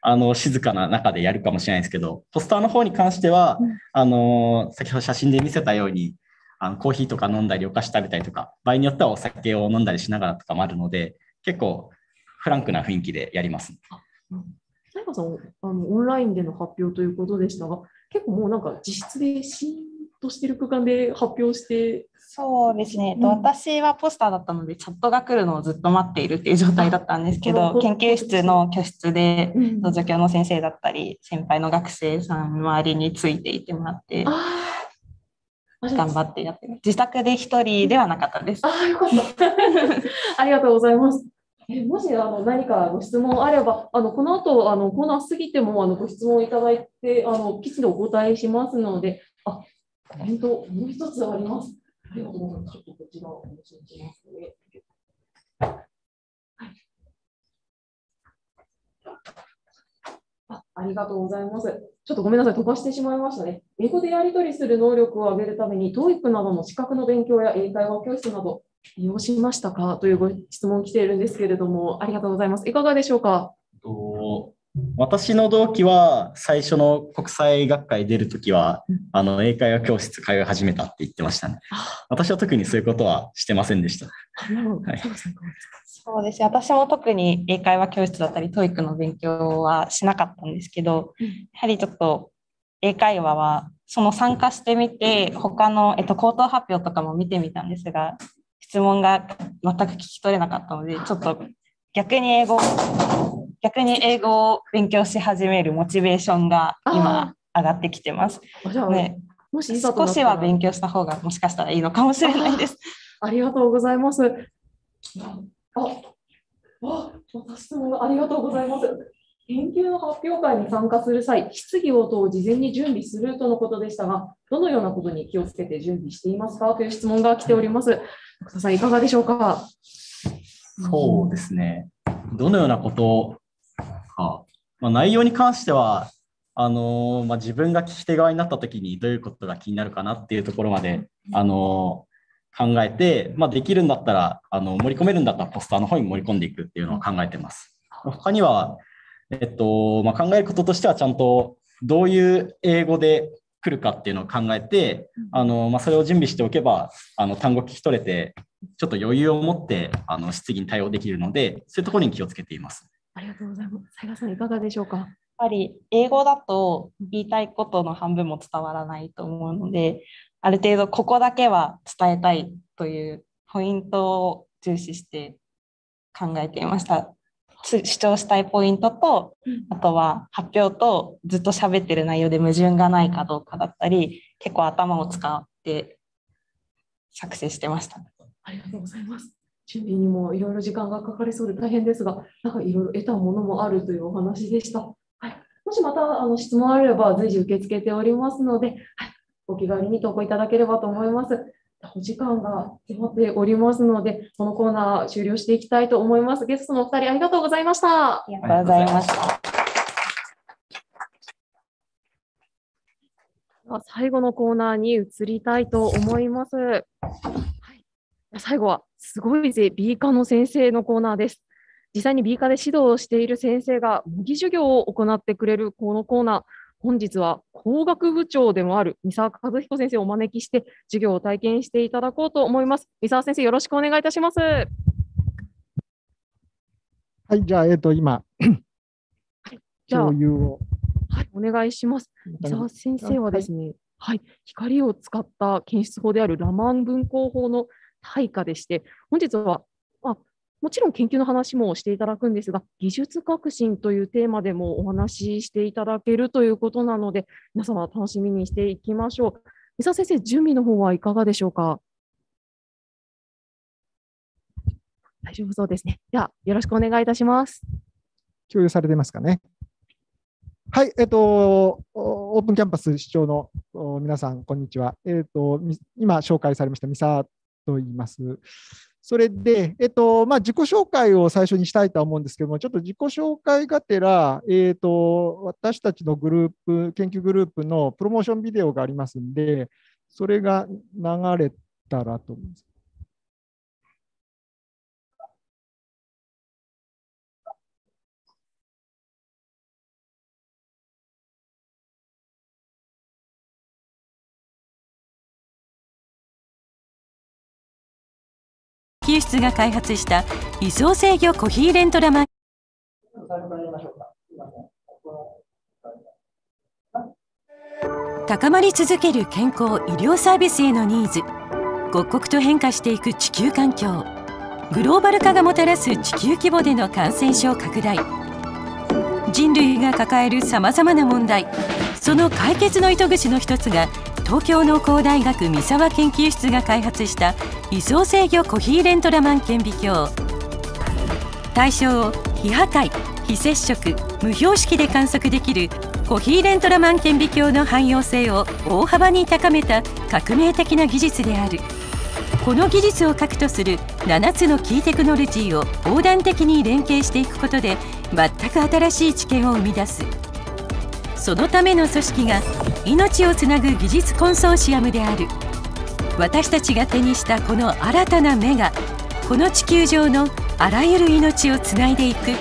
あの静かな中でやるかもしれないですけど、ポスターの方に関しては、うん、あの先ほど写真で見せたようにあのコーヒーとか飲んだりお菓子食べたりとか、場合によってはお酒を飲んだりしながらとかもあるので、結構フランクな雰囲気でやります。 才加さん、あのオンラインでの発表ということでしたが、結構もうなんか実質でシーンとしている空間で発表して。 そうですね、うん、私はポスターだったのでチャットが来るのをずっと待っているっていう状態だったんですけど、研究室の居室で助教の先生だったり先輩の学生さん周りについていてもらって頑張ってやってます。自宅で一人ではなかったです。 ああ、よかった。ありがとうございます。えもしあの何かご質問あれば、あのこの後あのコーナー過ぎてもあのご質問いただいて、あのきちんとお答えしますので、あ、コメントもう一つあります。ありがとうございます。ちょっとこちらをお願いしますね。はい。あ、ありがとうございます。ちょっとごめんなさい、飛ばしてしまいましたね。英語でやり取りする能力を上げるために、トーイック などの資格の勉強や英会話教室など、利用しましたかというご質問来ているんですけれども、ありがとうございます。いかがでしょうか。 と私の同期は、最初の国際学会出るときは、うん、あの英会話教室通い始めたって言ってましたね。私は特にそういうことはしてませんでした。はい、 そうですね。私も特に英会話教室だったり、トーイック の勉強はしなかったんですけど、やはりちょっと英会話は、その参加してみて、他の、えっと、口頭発表とかも見てみたんですが、質問が全く聞き取れなかったので、ちょっと逆に英語、逆に英語を勉強し始めるモチベーションが今上がってきてます。ね、もし少しは勉強した方がもしかしたらいいのかもしれないです。 あ, ありがとうございます。あ、あ、質問ありがとうございます。研究の発表会に参加する際、質疑応答を事前に準備するとのことでしたが、どのようなことに気をつけて準備していますかという質問が来ております。徳田さん、いかがでしょうか。 そうですね。どのようなことか、まあ、内容に関しては、あのまあ、自分が聞き手側になったときにどういうことが気になるかなっていうところまで、あの考えて、まあ、できるんだったらあの盛り込めるんだったらポスターの方に盛り込んでいくっていうのを考えてます。他には、えっとまあ、考えることとしてはちゃんとどういう英語で来るかっていうのを考えて、あのまあ、それを準備しておけばあの単語聞き取れてちょっと余裕を持ってあの質疑に対応できるので、そういうところに気をつけています。 ありがとうございます。才加さん、いかがでしょうか。やっぱり英語だと言いたいことの半分も伝わらないと思うので、ある程度ここだけは伝えたいというポイントを重視して考えていました。主張したいポイントと、あとは発表とずっと喋ってる内容で矛盾がないかどうかだったり、結構頭を使って作成してました。 ありがとうございます。準備にもいろいろ時間がかかりそうで大変ですが、なんかいろいろ得たものもあるというお話でした。はい、もしまたあの質問あれば随時受け付けておりますので、はい、お気軽に投稿いただければと思います。お時間が迫っておりますので、このコーナー終了していきたいと思います。ゲストのお二人ありがとうございました。 ありがとうございました。 最後のコーナーに移りたいと思います。はい、最後はすごいぜ B 科の先生のコーナーです。実際に B 科で指導をしている先生が模擬授業を行ってくれるこのコーナー。本日は工学部長でもある三沢和彦先生をお招きして授業を体験していただこうと思います。三沢先生、よろしくお願いいたします。はい、じゃあ、えっと、今、はい、共有を。 はい、お願いします。三沢先生はですね、はい、はい、光を使った検出法であるラマン分光法の対価でして、本日は、あ、もちろん研究の話もしていただくんですが、技術革新というテーマでもお話ししていただけるということなので、皆様楽しみにしていきましょう。三沢先生、準備の方はいかがでしょうか。大丈夫そうですね。では、よろしくお願いいたします。 共有されてますかね。はい、えっと、オープンキャンパス視聴の皆さん、こんにちは。えっと、今紹介されました三沢と言います。それで、えっとまあ、自己紹介を最初にしたいと思うんですけども、ちょっと自己紹介がてら、えっと、私たちのグループ、研究グループのプロモーションビデオがありますんで、それが流れたらと思います。 究室が開発した位相制御コヒーレントラマン。高まり続ける健康医療サービスへのニーズ、刻々と変化していく地球環境、グローバル化がもたらす地球規模での感染症拡大、人類が抱えるさまざまな問題、その解決の糸口の一つが東京農工大学三沢研究室が開発した位相制御コヒーレントラマン顕微鏡。対象を非破壊、非接触、無標識で観測できるコヒーレントラマン顕微鏡の汎用性を大幅に高めた革命的な技術である。この技術を核とするななつのキーテクノロジーを横断的に連携していくことで全く新しい知見を生み出す。そのための組織が命をつなぐ技術コンソーシアムである。私たちが手にしたこの新たな目がこの地球上のあらゆる命をつないでいく。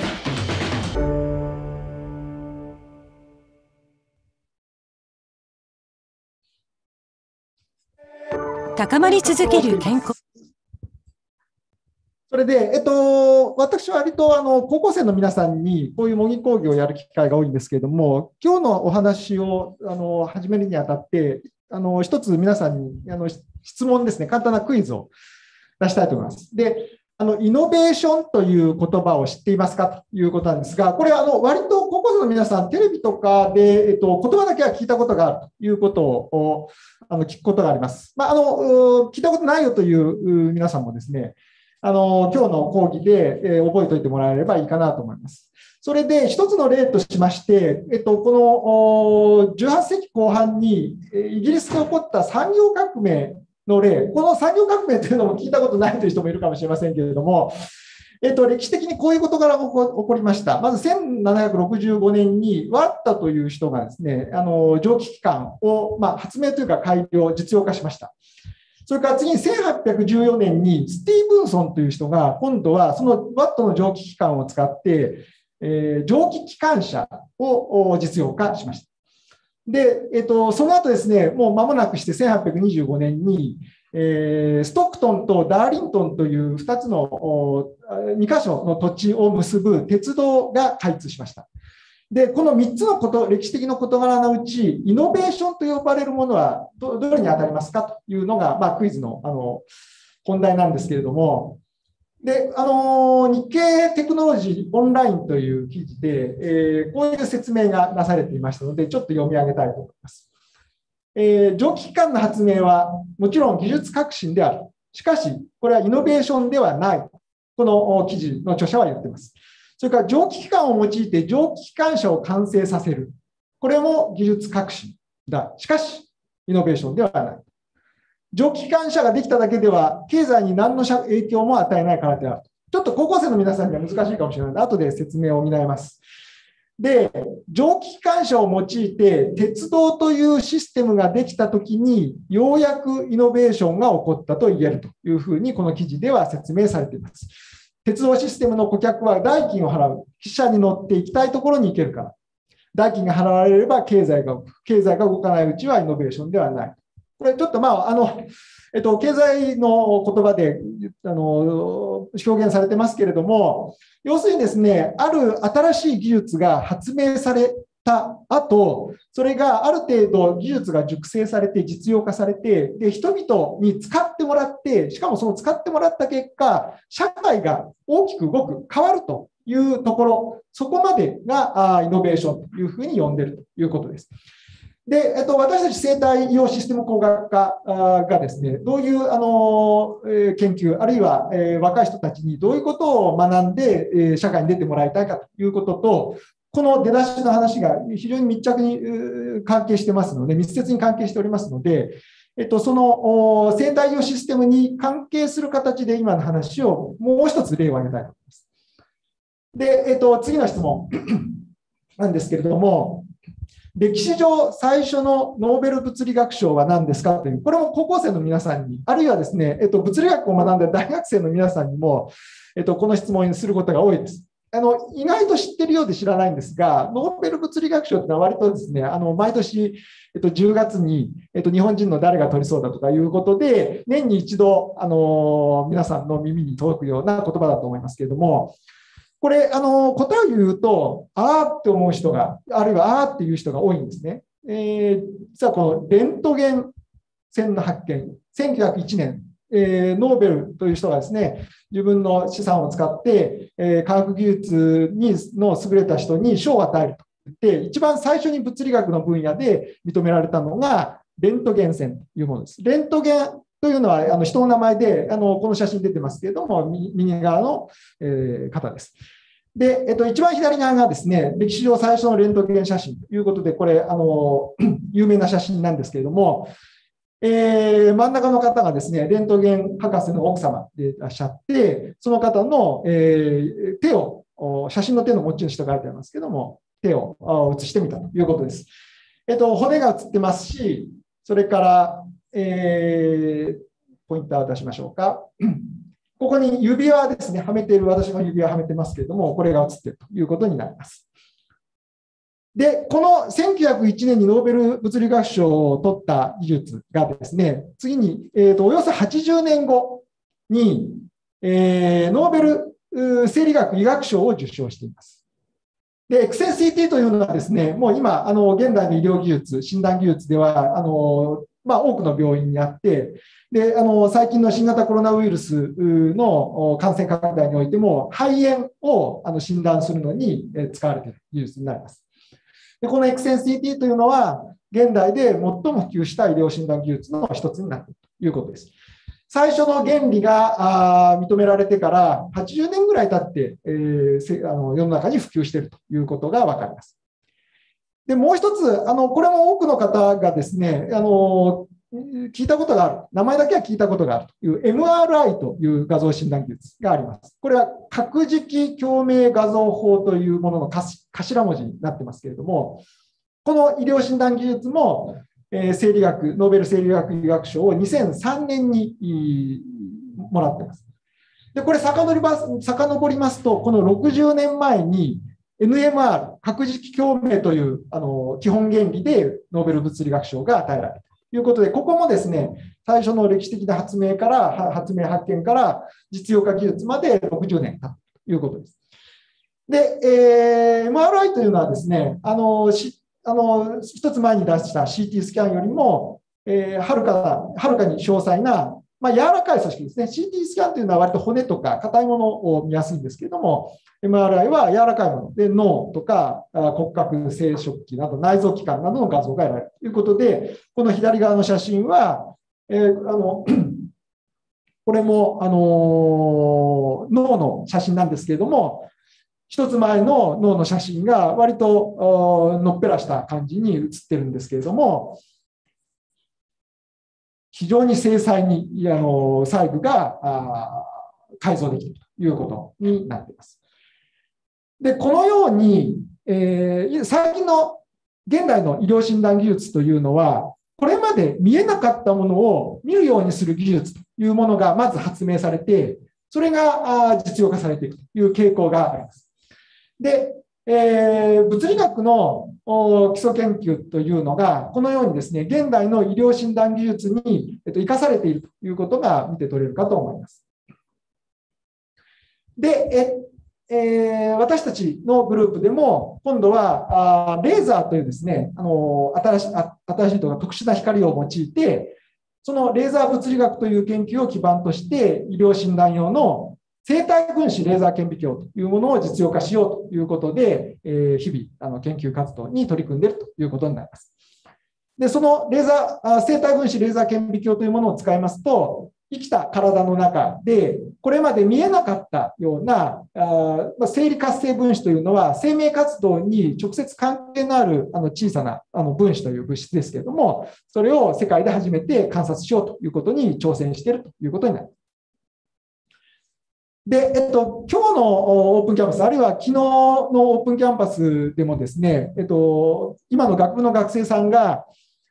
高まり続ける健康。 それで、えっと、私は割とあの高校生の皆さんにこういう模擬講義をやる機会が多いんですけれども、今日のお話をあの始めるにあたって、あの一つ皆さんにあの質問ですね、簡単なクイズを出したいと思います。で、あのイノベーションという言葉を知っていますかということなんですが、これはあの割と高校生の皆さん、テレビとかで、えっと、言葉だけは聞いたことがあるということをあの聞くことがあります。まあ、あの聞いたことないよという皆さんもですね、あの今日の講義で、えー、覚えておいてもらえればいいかなと思います。それで一つの例としまして、えっと、このじゅうはっせいきこう半にイギリスで起こった産業革命の例、この産業革命というのも聞いたことないという人もいるかもしれませんけれども、えっと、歴史的にこういう事柄が起こりました。まずせんななひゃくろくじゅうごねんにワッタという人がですね、あの蒸気機関を、まあ、発明というか改良、実用化しました。それから次にせんはっぴゃくじゅうよねんにスティーブンソンという人が今度はそのワットの蒸気機関を使って、えー、蒸気機関車を実用化しました。で、えっと、その後ですね、もう間もなくしてせんはっぴゃくにじゅうごねんに、えー、ストックトンとダーリントンというふたつのにかしょの土地を結ぶ鉄道が開通しました。で、このみっつのこと、歴史的な事柄のうち、イノベーションと呼ばれるものは ど, どれに当たりますかというのが、まあ、クイズの、あの本題なんですけれども、で、あの日経テクノロジーオンラインという記事で、えー、こういう説明がなされていましたので、ちょっと読み上げたいと思います。えー、蒸気機関の発明はもちろん技術革新である。しかし、これはイノベーションではない。この記事の著者は言っています。それから蒸気機関を用いて蒸気機関車を完成させる。これも技術革新だ。しかし、イノベーションではない。蒸気機関車ができただけでは、経済に何の影響も与えないからである。ちょっと高校生の皆さんには難しいかもしれないので、後で説明を担います。で、蒸気機関車を用いて、鉄道というシステムができたときに、ようやくイノベーションが起こったと言えるというふうに、この記事では説明されています。鉄道システムの顧客は代金を払う。汽車に乗って行きたいところに行けるから。代金が払われれば経済が動く。経済が動かないうちはイノベーションではない。これちょっとまあ、あの、えっと、経済の言葉であの表現されてますけれども、要するにですね、ある新しい技術が発明された後、それがある程度技術が熟成されて実用化されて、で、人々に使ってもらって、しかもその使ってもらった結果、社会が大きく動く、変わるというところ、そこまでがイノベーションというふうに呼んでいるということです。で、えっと、私たち生態医療システム工学科がですね、どういうあの研究、あるいは若い人たちにどういうことを学んで社会に出てもらいたいかということと、この出だしの話が非常に密着に関係してますので、密接に関係しておりますので、えっと、その生態医療システムに関係する形で今の話をもう一つ例を挙げたいと思います。で、えっと、次の質問なんですけれども、歴史上最初のノーベル物理学賞は何ですかという、これも高校生の皆さんに、あるいはですね、えっと、物理学を学んだ大学生の皆さんにも、えっと、この質問にすることが多いです。 あの意外と知ってるようで知らないんですが、ノーベル物理学賞というのは割とですね、あの毎年、えっと、じゅうがつに、えっと、日本人の誰が取りそうだとかいうことで、年に一度、あの皆さんの耳に届くような言葉だと思いますけれども、これ、あの答えを言うと、あーって思う人が、あるいはあーっていう人が多いんですね。えー、実はこのレントゲン線の発見、せんきゅうひゃくいちねん、えー、ノーベルという人がですね、自分の資産を使って、えー、科学技術にの優れた人に賞を与えると言って、一番最初に物理学の分野で認められたのが、レントゲン線というものです。レントゲンというのはあの人の名前で、あのこの写真出てますけれども、右側の、えー、方です。で、えっと、一番左側がですね、歴史上最初のレントゲン写真ということで、これ、あの有名な写真なんですけれども、えー、真ん中の方がですね、レントゲン博士の奥様でいらっしゃって、その方の、えー、手を、写真の手の持ち主と書いてありますけども、手を写してみたということです。えっと、骨が写ってますし、それから、えー、ポインターを出しましょうか。ここに指輪ですね、はめている、私も指輪はめてますけれども、これが写っているということになります。で、このせんきゅうひゃくいちねんにノーベル物理学賞を取った技術がですね、次に、えーと、およそはちじゅうねんごに、えー、ノーベル生理学医学賞を受賞しています。で、エクセン シーティー というのはですね、もう今、あの現代の医療技術、診断技術では、あのまあ、多くの病院にあって、であの最近の新型コロナウイルスの感染拡大においても、肺炎をあの診断するのに使われている技術になります。でこのエクセン シーティー というのは、現代で最も普及した医療診断技術の一つになっているということです。最初の原理が認められてからはちじゅうねんぐらい経って、えー、あの世の中に普及しているということが分かります。でもう一つ、あのこれも多くの方がですね、あの聞いたことがある、名前だけは聞いたことがあるという エムアールアイ という画像診断技術があります。これは核磁気共鳴画像法というものの頭文字になってますけれども、この医療診断技術も、えー、生理学、ノーベル生理学医学賞をにせんさんねんにもらっています。で、これ遡ります、遡りますと、このろくじゅうねんまえに エヌエムアール、核磁気共鳴というあの基本原理でノーベル物理学賞が与えられたということで、ここもですね、最初の歴史的な発明から、発明発見から実用化技術までろくじゅうねん経ったということです。で、えー、エムアールアイ というのはですね、あの、しあの一つ前に出した シーティー スキャンよりも、えー、はるか、はるかに詳細な、まあ、柔らかい組織ですね。シーティー スキャンというのは割と骨とか硬いものを見やすいんですけれども、エムアールアイ は柔らかいもので、脳とか骨格、生殖器など内臓器官などの画像が得られるということで、この左側の写真は、えー、あのこれもあの脳の写真なんですけれども、一つ前の脳の写真が割とのっぺらした感じに写ってるんですけれども、非常に精細にあの細部が改造できるということになっています。で、このように、えー、最近の現代の医療診断技術というのは、これまで見えなかったものを見るようにする技術というものがまず発明されて、それが実用化されていくという傾向があります。で、えー、物理学の基礎研究というのが、このようにですね、現代の医療診断技術に、えっと、生かされているということが見て取れるかと思います。で、ええー、私たちのグループでも、今度はあレーザーというですね、あの新しい、新しいとか特殊な光を用いて、そのレーザー物理学という研究を基盤として、医療診断用の生体分子レーザー顕微鏡というものを実用化しようということで、えー、日々あの研究活動に取り組んでいるということになります。で、そのレーザー、生体分子レーザー顕微鏡というものを使いますと、生きた体の中で、これまで見えなかったような、あ生理活性分子というのは、生命活動に直接関係のあるあの小さなあの分子という物質ですけれども、それを世界で初めて観察しようということに挑戦しているということになります。で、えっと、今日のオープンキャンパス、あるいは昨日のオープンキャンパスでもですね、えっと、今の学部の学生さんが、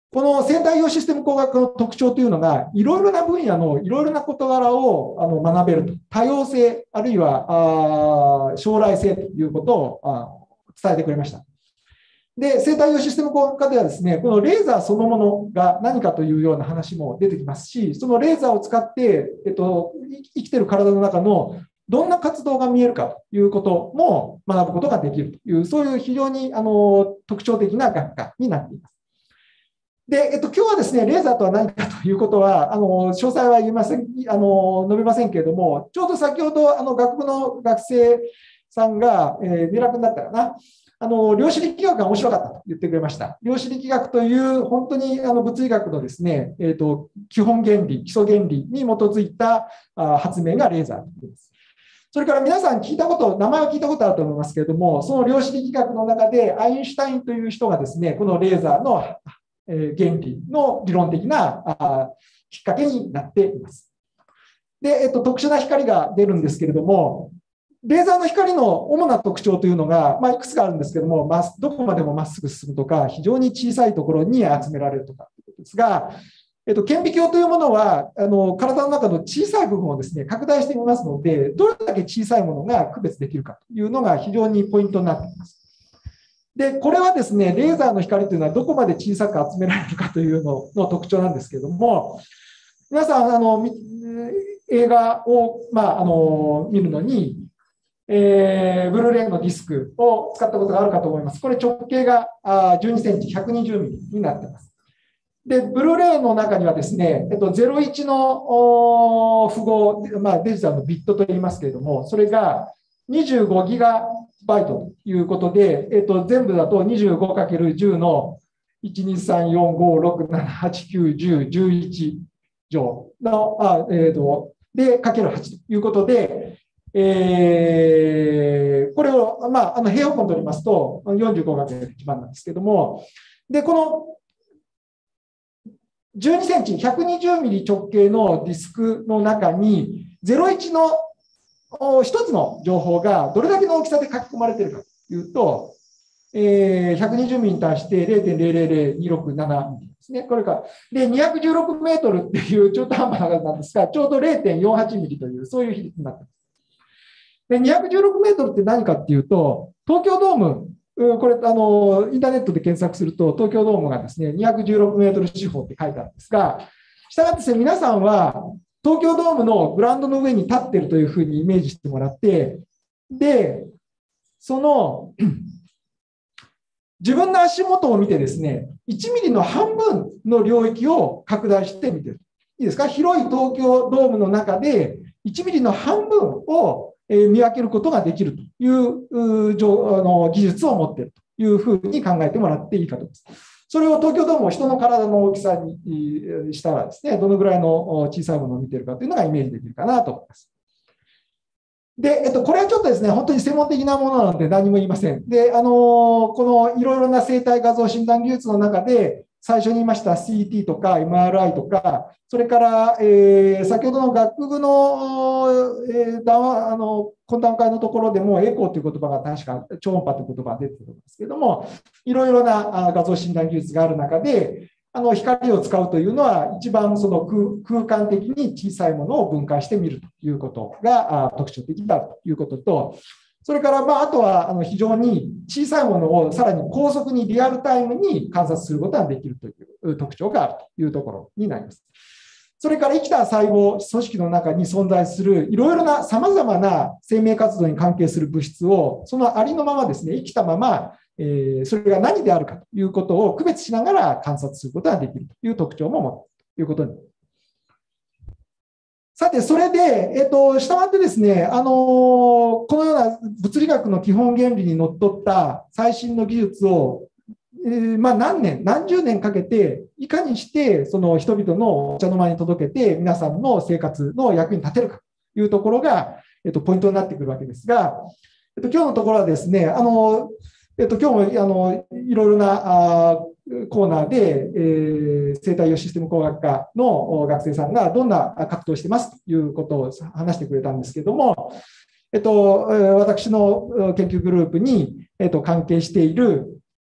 この生態用システム工学の特徴というのが、いろいろな分野のいろいろな事柄をあの学べると、多様性、あるいはあ将来性ということをあ伝えてくれました。で、生態用システム工学科ではですね、このレーザーそのものが何かというような話も出てきますし、そのレーザーを使って、えっと、生きている体の中のどんな活動が見えるかということも学ぶことができるという、そういう非常にあの特徴的な学科になっています。で、えっと、今日はですね、レーザーとは何かということは、あの詳細は言いません、あの述べませんけれども、ちょうど先ほどあの学部の学生さんが、えー、三浦君だったかな、あの量子力学が面白かったと言ってくれました。量子力学という本当にあの物理学のですね、えーと、基本原理、基礎原理に基づいた発明がレーザーです。それから皆さん聞いたこと、名前は聞いたことあると思いますけれども、その量子力学の中でアインシュタインという人がですね、このレーザーの原理の理論的なきっかけになっています。で、えっと、特殊な光が出るんですけれども、レーザーの光の主な特徴というのが、まあ、いくつかあるんですけども、まあ、どこまでもまっすぐ進むとか、非常に小さいところに集められるとかということですが、えっと、顕微鏡というものはあの体の中の小さい部分をですね、拡大してみますので、どれだけ小さいものが区別できるかというのが非常にポイントになっています。で、これはですね、レーザーの光というのはどこまで小さく集められるかというのの特徴なんですけれども、皆さん、あの映画を、まあ、あの見るのに、えー、ブルーレイのディスクを使ったことがあるかと思います。これ直径がじゅうにセンチ、ひゃくにじゅうミリになっています。で、ブルーレイの中にはですね、えっと、ゼロイチの符号、まあ、デジタルのビットと言いますけれども、それがにじゅうごギガバイトということで、えっと、全部だと にじゅうごかけるじゅう のいち、に、さん、よん、ご、ろく、なな、はち、きゅう、じゅう、じゅういち乗の、あえっと、で、かけるはちということで、えー、これを、まあ、あの平方根取りますと よんじゅうごかけるいちばんなんですけども、で、このじゅうにセンチ、ひゃくにじゅうミリ直径のディスクの中に、ゼロイチのひとつの情報がどれだけの大きさで書き込まれているかというと、えー、ひゃくにじゅうミリに対して ゼロてんゼロゼロゼロにろくなな ミリですね。これか。で、にひゃくじゅうろくメートルっていう中途半端な数なんですが、ちょうど ゼロてんよんはち ミリという、そういう比率になっています。で、にひゃくじゅうろくメートルって何かっていうと、東京ドーム、これあの、インターネットで検索すると、東京ドームがですね、にひゃくじゅうろくメートル四方って書いてあるんですが、したがってですね、皆さんは東京ドームのグラウンドの上に立っているというふうにイメージしてもらって、で、その、自分の足元を見てですね、いちミリの半分の領域を拡大してみてる。いいですか？広い東京ドームの中でいちミリの半分を見分けることができるという技術を持っているというふうに考えてもらっていいかと思います。それを東京ドームを人の体の大きさにしたらですね、どのぐらいの小さいものを見ているかというのがイメージできるかなと思います。で、えっと、これはちょっとですね、本当に専門的なものなので何も言いません。で、あの、このいろいろな生体画像診断技術の中で、最初に言いました シーティー とか エムアールアイ とか、それから、えー、先ほどの学部の、えー、あの懇談会のところでもエコーという言葉が確か超音波という言葉が出てくるんですけれども、いろいろな画像診断技術がある中で、あの光を使うというのは一番その 空, 空間的に小さいものを分解してみるということが特徴的だということと、それから、まあ、あとはあの非常に小さいものをさらに高速にリアルタイムに観察することができるという特徴があるというところになります。それから生きた細胞、組織の中に存在するいろいろなさまざまな生命活動に関係する物質をそのありのままですね、生きたまま、えー、それが何であるかということを区別しながら観察することができるという特徴も持っているということになります。さて、それで、えっと、したがってですね、あのー、このような物理学の基本原理にのっとった最新の技術を、えー、まあ何年、何十年かけて、いかにしてその人々のお茶の間に届けて、皆さんの生活の役に立てるかというところが、えっと、ポイントになってくるわけですが、えっと、今日のところはですね、あの、えっと、今日もあのいろいろなあコーナーで、えー、生態用システム工学科の学生さんがどんな活動をしてますということを話してくれたんですけれども、えっと、私の研究グループに、えっと、関係している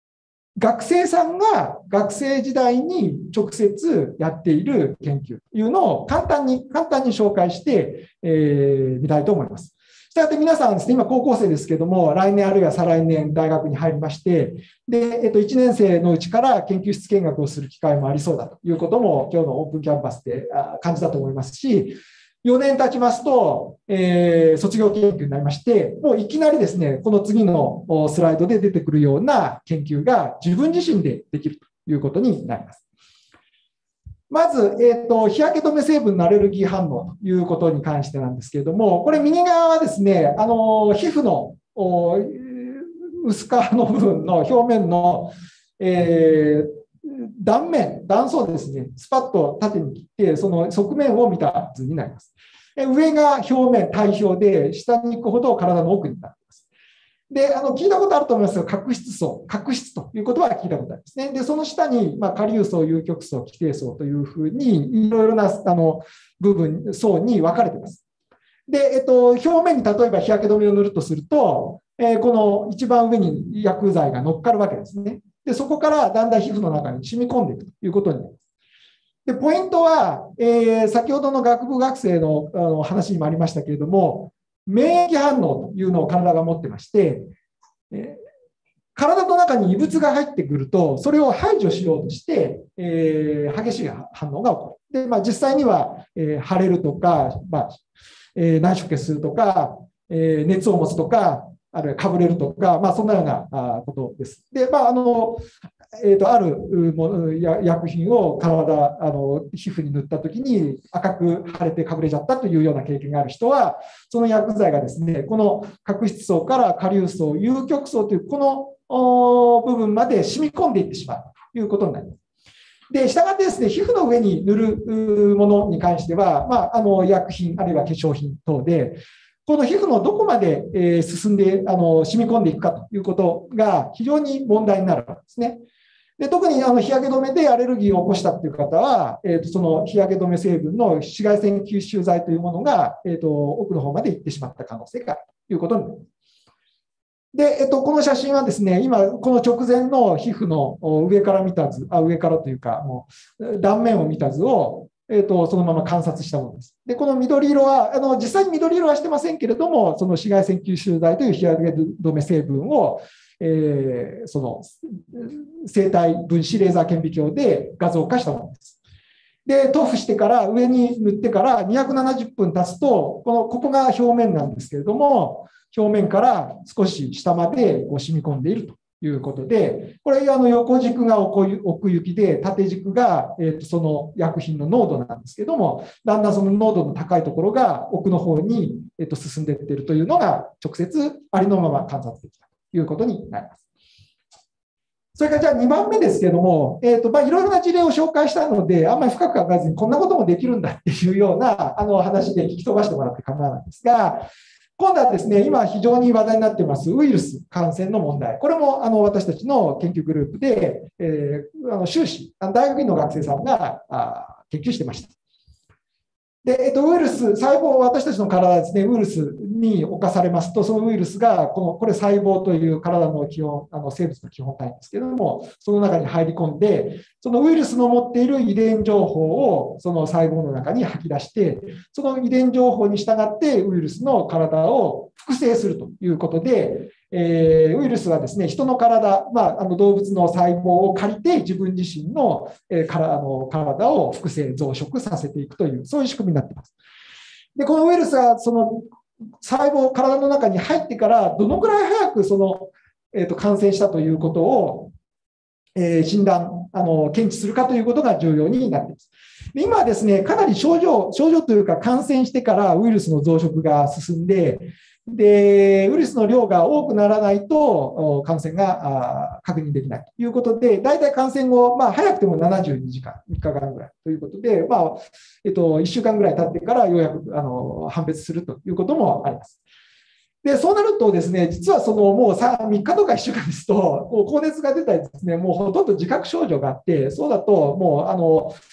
学生さんが学生時代に直接やっている研究というのを簡単に、簡単に紹介してみ、えー、たいと思います。したがって皆さんですね、今高校生ですけども、来年あるいは再来年大学に入りまして、で、えっと、いちねん生のうちから研究室見学をする機会もありそうだということも、今日のオープンキャンパスで感じたと思いますし、よねん経ちますと、えー、卒業研究になりまして、もういきなりですね、この次のスライドで出てくるような研究が自分自身でできるということになります。まず、えーと、日焼け止め成分のアレルギー反応ということに関してなんですけれども、これ右側はですね、あの皮膚の薄皮の部分の表面の、えー断面、断層ですね、スパッと縦に切って、その側面を見た図になります。上が表面、体表で、下に行くほど体の奥になっています。で、あの聞いたことあると思いますが、角質層、角質という言葉は聞いたことありますね。で、その下に、まあ、下流層、有極層、基底層というふうに、いろいろなあの部分、層に分かれています。で、えっと、表面に例えば日焼け止めを塗るとすると、えー、この一番上に薬剤が乗っかるわけですね。で、そこからだんだん皮膚の中に染み込んでいくということになります。で、ポイントは、えー、先ほどの学部学生の、あの話にもありましたけれども、免疫反応というのを体が持ってまして、えー、体の中に異物が入ってくると、それを排除しようとして、えー、激しい反応が起こる。で、まあ、実際には、えー、腫れるとか、まあえー、内出血するとか、えー、熱を持つとか、あるいはかぶれるとか、まあ、そんなようなことです。で、まあ、あの、えーと、あるもの薬品を体、あの、皮膚に塗ったときに赤く腫れてかぶれちゃったというような経験がある人は、その薬剤がですね、この角質層から下流層、有極層というこの部分まで染み込んでいってしまうということになります。で、したがってですね、皮膚の上に塗るものに関しては、まあ、あの、薬品、あるいは化粧品等で、この皮膚のどこまで進んであの染み込んでいくかということが非常に問題になるわけですね。で、特にあの日焼け止めでアレルギーを起こしたという方は、えー、とその日焼け止め成分の紫外線吸収剤というものが、えー、と奥の方まで行ってしまった可能性があるということになります。で、えっと、この写真はですね、今、この直前の皮膚の上から見た図、あ、上からというか、もう断面を見た図を、えー、とそのまま観察したものです。で、この緑色は、あの実際に緑色はしてませんけれども、その紫外線吸収剤という日焼け止め成分を、えー、その生体分子レーザー顕微鏡で画像化したものです。で、塗布してから上に塗ってからにひゃくななじゅっぷん経つと、このここが表面なんですけれども、表面から少し下までこう染み込んでいるということで、これあの横軸が奥行きで、縦軸が、えー、とその薬品の濃度なんですけども、だんだんその濃度の高いところが奥の方に、えー、と進んでいっているというのが直接ありのまま観察できたということになります。それからじゃあにばんめですけども、えーとまあ、いろいろな事例を紹介したので、あんまり深く考えずにこんなこともできるんだっていうようなあの話で聞き飛ばしてもらって構わないんですが、今度はですね、今非常に話題になっていますウイルス感染の問題。これもあの私たちの研究グループで、えー、あの修士、大学院の学生さんがあ研究してました。で、えっと、ウイルス、細胞、私たちの体ですね、ウイルスに侵されますと、そのウイルスが、この、これ細胞という体の基本、あの生物の基本体ですけれども、その中に入り込んで、そのウイルスの持っている遺伝情報をその細胞の中に吐き出して、その遺伝情報に従ってウイルスの体を複製するということで、えー、ウイルスはですね、人の体、まあ、あの動物の細胞を借りて自分自身の、えー、からあの体を複製、増殖させていくという、そういう仕組みになっています。で、このウイルスがその細胞、体の中に入ってから、どのくらい早くその、えー、と感染したということを、えー、診断、あの、検知するかということが重要になっています。で、今はですね、かなり症状、症状というか感染してからウイルスの増殖が進んで、で、ウイルスの量が多くならないと感染が確認できないということで、大体感染後、まあ、早くてもななじゅうにじかん、みっかかんぐらいということで、まあ、えっと、いっしゅうかんぐらい経ってからようやくあの判別するということもあります。で、そうなるとですね、実はそのもうみっかとかいっしゅうかんですと、高熱が出たりですね、もうほとんど自覚症状があって、そうだともうあの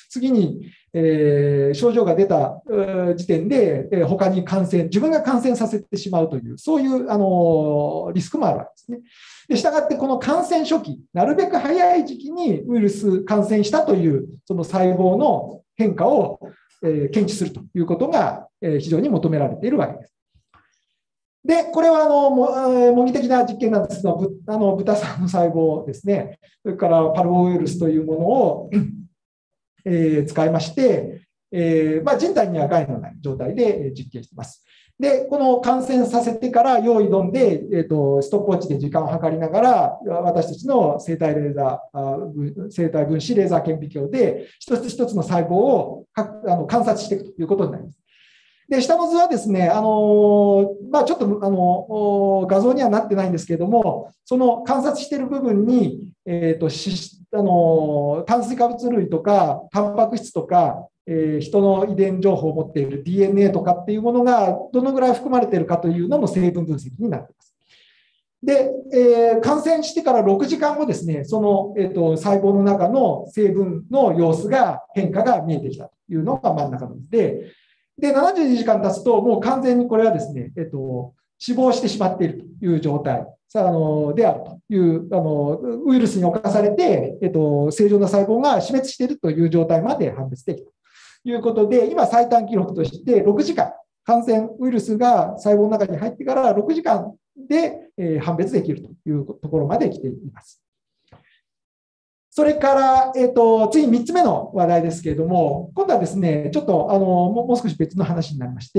次に、えー、症状が出た時点で、えー、他に感染、自分が感染させてしまうという、そういうあのリスクもあるわけですね。で、したがって、この感染初期、なるべく早い時期にウイルス感染したという、その細胞の変化を、えー、検知するということが、えー、非常に求められているわけです。で、これはあの模擬的な実験なんですが、あの豚さんの細胞ですね、それからパルボウイルスというものを、えー、使いまして、えーまあ、人体には害のない状態で実験しています。で、この感染させてから用意どんで、えーと、ストップウォッチで時間を計りながら、私たちの生体レーザー、生体分子レーザー顕微鏡で、一つ一つの細胞をあの観察していくということになります。で、下の図はですね、あのまあ、ちょっとあの画像にはなってないんですけれども、その観察している部分に、えーと、しあの炭水化物類とか、タンパク質とか、えー、人の遺伝情報を持っている ディーエヌエー とかっていうものがどのぐらい含まれているかというのの成分分析になっています。で、えー、感染してからろくじかんごですね、その、えーと、細胞の中の成分の様子が、変化が見えてきたというのが真ん中の図で、で、ななじゅうにじかん経つと、もう完全にこれはですね、えっと、死亡してしまっているという状態あのであるという、あのウイルスに侵されて、えっと、正常な細胞が死滅しているという状態まで判別できたということで、今、最短記録としてろくじかん、感染ウイルスが細胞の中に入ってからろくじかんで、えー、判別できるというところまで来ています。それから、えーと、次みっつめの話題ですけれども、今度はですね、ちょっとあのもう少し別の話になりまして、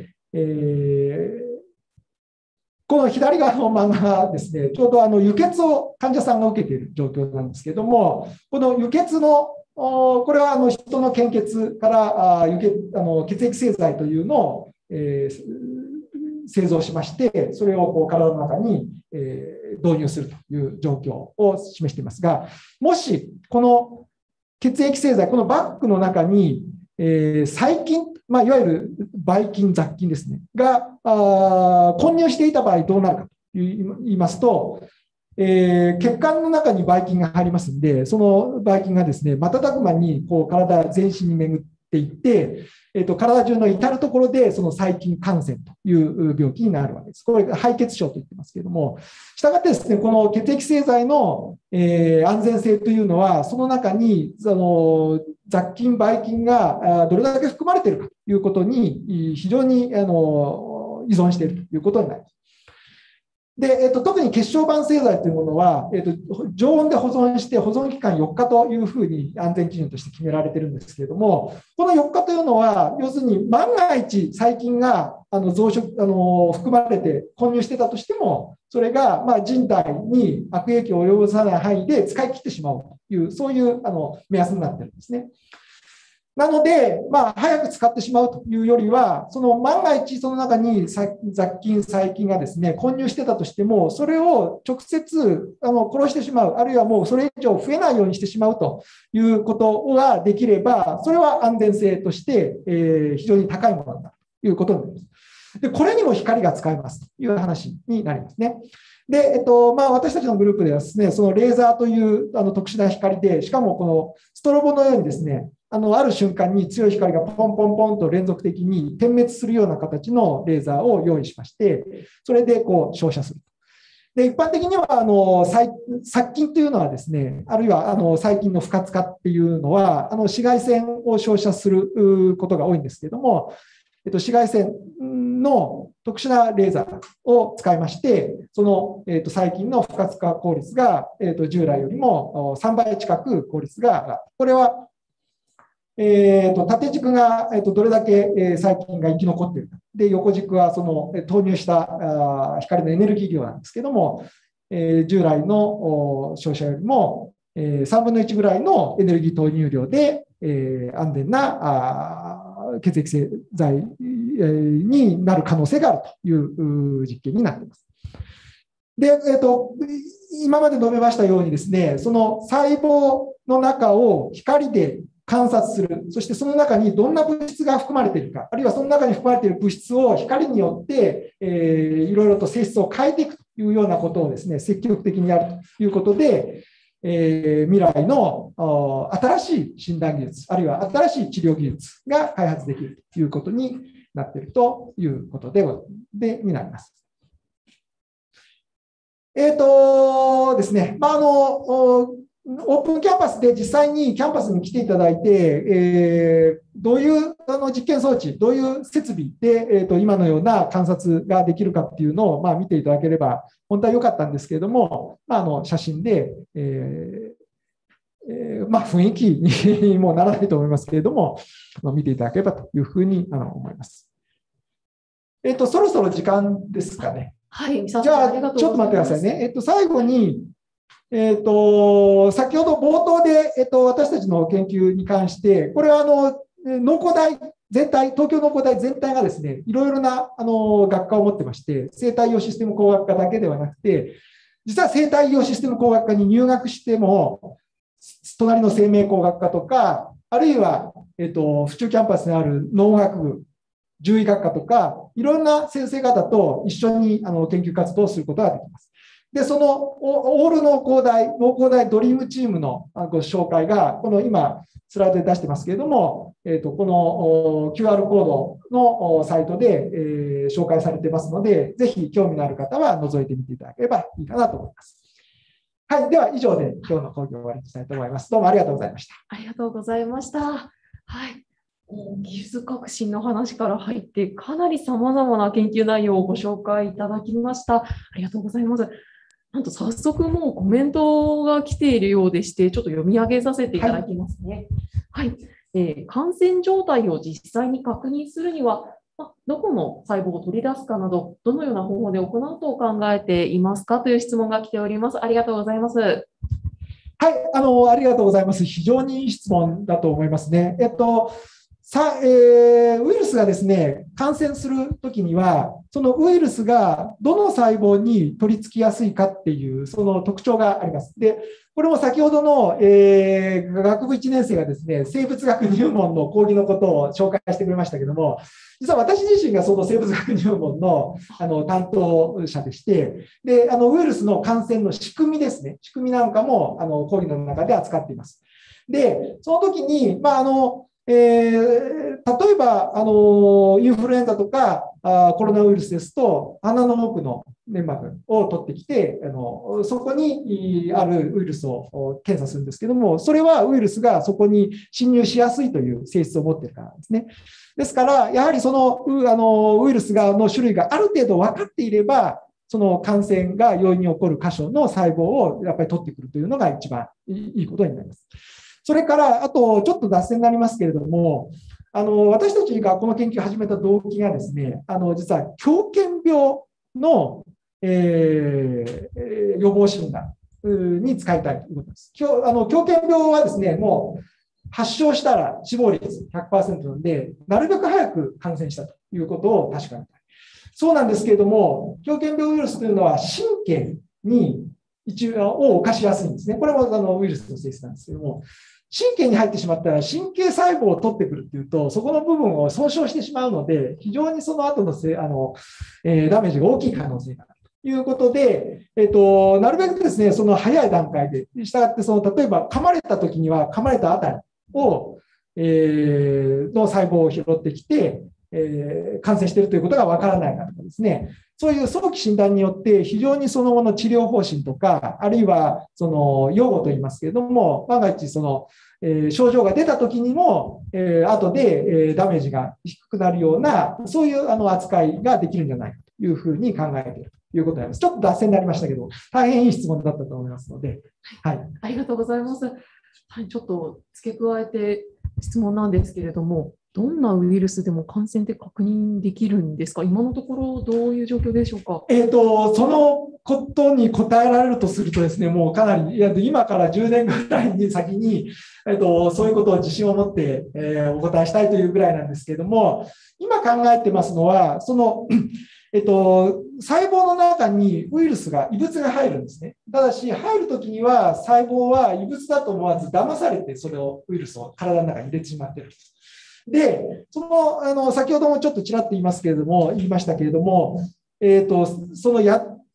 えー、この左側の漫画はですね、ちょうどあの輸血を患者さんが受けている状況なんですけれども、この輸血の、これはあの人の献血からあ輸血あの血液製剤というのを、えー、製造しまして、それをこう体の中に、えー導入するという状況を示していますが、もしこの血液製剤、このバッグの中に、えー、細菌、まあ、いわゆるばい菌、雑菌ですね、があ混入していた場合どうなるかと言いますと、えー、血管の中にばい菌が入りますので、そのばい菌がですね、瞬く間にこう体全身に巡っていって、えー、と体中の至るところでその細菌感染という病気になるわけです。これ、敗血症と言ってますけれども、したがってですね、この血液製剤の、えー、安全性というのは、その中にその雑菌、ばい菌がどれだけ含まれているかということに非常にあの依存しているということになります。で、えっと、特に血小板製剤というものは、えっと、常温で保存して保存期間よっかというふうに安全基準として決められているんですけれども、このよっかというのは、要するに万が一細菌があの増殖あの含まれて混入してたとしても、それがまあ人体に悪影響を及ぼさない範囲で使い切ってしまうという、そういうあの目安になっているんですね。なので、まあ、早く使ってしまうというよりは、その万が一その中に雑菌、細菌がですね、混入してたとしても、それを直接あの殺してしまう、あるいはもうそれ以上増えないようにしてしまうということができれば、それは安全性として、えー、非常に高いものだということになります。で、これにも光が使えますという話になりますね。で、えっとまあ、私たちのグループではですね、そのレーザーというあの特殊な光で、しかもこのストロボのようにですね、あのある瞬間に強い光がポンポンポンと連続的に点滅するような形のレーザーを用意しまして、それでこう照射する。で、一般的にはあの殺菌というのはですね、あるいはあの細菌の不活化っていうのは、あの紫外線を照射することが多いんですけれども、えっと、紫外線の特殊なレーザーを使いまして、その、えっと、細菌の不活化効率が、えっと、従来よりもさんばい近く効率が上がる。これはえー、と縦軸が、えー、とどれだけ、えー、細菌が生き残っているか。で、横軸はその投入したあ光のエネルギー量なんですけども、えー、従来の照射よりも、えー、さんぶんのいちぐらいのエネルギー投入量で、えー、安全なあ血液製剤、えー、になる可能性があるという実験になっています。で、えー、と今まで述べましたようにですね、その細胞の中を光で観察する、そしてその中にどんな物質が含まれているか、あるいはその中に含まれている物質を光によって、えー、いろいろと性質を変えていくというようなことをですね、積極的にやるということで、ええー、未来の新しい診断技術、あるいは新しい治療技術が開発できるということになっているということで、でになります。えっとですね、まあ、あの、オープンキャンパスで実際にキャンパスに来ていただいて、えー、どういうあの実験装置、どういう設備で、えー、と今のような観察ができるかっていうのを、まあ、見ていただければ本当は良かったんですけれども、まあ、あの写真で、えーえーまあ、雰囲気にもならないと思いますけれども、見ていただければというふうにあの思います。えっと、そろそろ時間ですかね。 はい、 じゃあ、ちょっと待ってくださいね。えっと、最後に、えっと、先ほど冒頭で、えっと、私たちの研究に関して、これはあの農工大全体、東京農工大全体がですね、いろいろなあの学科を持ってまして、生態医療システム工学科だけではなくて、実は生態医療システム工学科に入学しても、隣の生命工学科とか、あるいは、えっと、府中キャンパスにある農学部、獣医学科とか、いろんな先生方と一緒にあの研究活動をすることができます。で、そのオール農工大、農工大ドリームチームのご紹介が、この今、スライドで出してますけれども、えーと、この キューアール コードのサイトで、えー、紹介されてますので、ぜひ興味のある方は覗いてみていただければいいかなと思います。はい、では以上で今日の講義を終わりにしたいと思います。どうもありがとうございました。 ありがとうございました。はい。技術革新の話から入って、かなり様々な研究内容をご紹介いただきました。ありがとうございます。なんと早速もうコメントが来ているようでして、ちょっと読み上げさせていただきますね。はい。はい、えー、感染状態を実際に確認するには、ま、どこの細胞を取り出すかなど、どのような方法で行うと考えていますかという質問が来ております。ありがとうございます。はい、 あの、ありがとうございます。非常にいい質問だと思いますね。えっと、さえー、ウイルスがですね、感染するときには、そのウイルスがどの細胞に取り付きやすいかっていう、その特徴があります。で、これも先ほどの、えー、学部いちねん生がですね、生物学入門の講義のことを紹介してくれましたけども、実は私自身がその生物学入門の、あの担当者でして、で、あのウイルスの感染の仕組みですね、仕組みなんかもあの講義の中で扱っています。で、その時に、まあ、あの、えー、例えば、あの、インフルエンザとかあコロナウイルスですと、鼻の奥の粘膜を取ってきて、あのそこにあるウイルスを検査するんですけども、それはウイルスがそこに侵入しやすいという性質を持っているからですね。ですから、やはりその、あのウイルスがの種類がある程度分かっていれば、その感染が容易に起こる箇所の細胞をやっぱり取ってくるというのが一番いいことになります。それから、あと、ちょっと脱線になりますけれども、あの私たちがこの研究を始めた動機がですね、あの実は狂犬病の、えー、予防診断に使いたいということです。あの狂犬病はですね、もう発症したら死亡率 ひゃくパーセント なので、なるべく早く感染したということを確かめたい。そうなんですけれども、狂犬病ウイルスというのは神経に一応を侵しやすいんですね。これもあのウイルスの性質なんですけども、神経に入ってしまったら神経細胞を取ってくるっていうと、そこの部分を損傷してしまうので、非常にその後のせあの、えー、ダメージが大きい可能性があるということで、えーと、なるべくですね、その早い段階で、したがってその例えば噛まれた時には噛まれたあたりを、えー、の細胞を拾ってきて、えー、感染しているということがわからないかとかですね、そういう早期診断によって非常にその後の治療方針とか、あるいはその予後といいますけれども、万が一その、えー、症状が出たときにも、えー、後で、えー、ダメージが低くなるような、そういうあの扱いができるんじゃないかというふうに考えているということになります。ちょっと脱線になりましたけど、大変いい質問だったと思いますので。はい。 ありがとうございます。はい、ちょっと付け加えて質問なんですけれども、どんなウイルスでも感染って確認できるんですか？今のところどういう状況でしょうか？ えーと、そのことに答えられるとするとですね、もうかなり、いや今からじゅうねんぐらいに先に、えーと、そういうことを自信を持って、えー、お答えしたいというぐらいなんですけれども、今考えてますのは、その、えっと、細胞の中にウイルスが、異物が入るんですね。ただし、入るときには細胞は異物だと思わず騙されて、それを、ウイルスを体の中に入れてしまっている。で、その、あの、先ほどもちょっとちらっと言いますけれども、言いましたけれども、えっと、そのや、ウ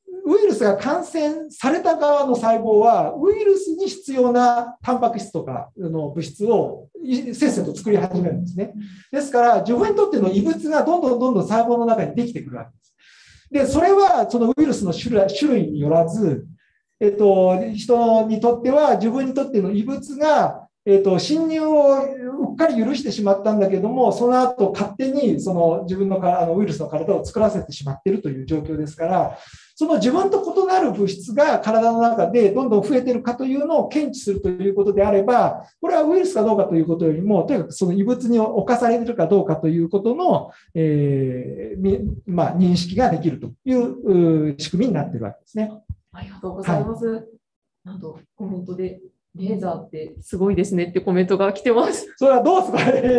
イルスが感染された側の細胞は、ウイルスに必要なタンパク質とかの物質をせっせと作り始めるんですね。ですから、自分にとっての異物がどんどんどんどん細胞の中にできてくるわけです。で、それはそのウイルスの種類、種類によらず、えっと、人にとっては自分にとっての異物が、えっと、侵入をうっかり許してしまったんだけども、その後勝手にその自分のかあのウイルスの体を作らせてしまっているという状況ですから、その自分と異なる物質が体の中でどんどん増えているかというのを検知するということであれば、これはウイルスかどうかということよりも、とにかくその異物に侵されているかどうかということの、えーまあ、認識ができるという仕組みになっているわけですね。 ありがとうございます。はい、なんとコメントで、レーザーってすごいですねってコメントが来てます。 それはどうすごいレ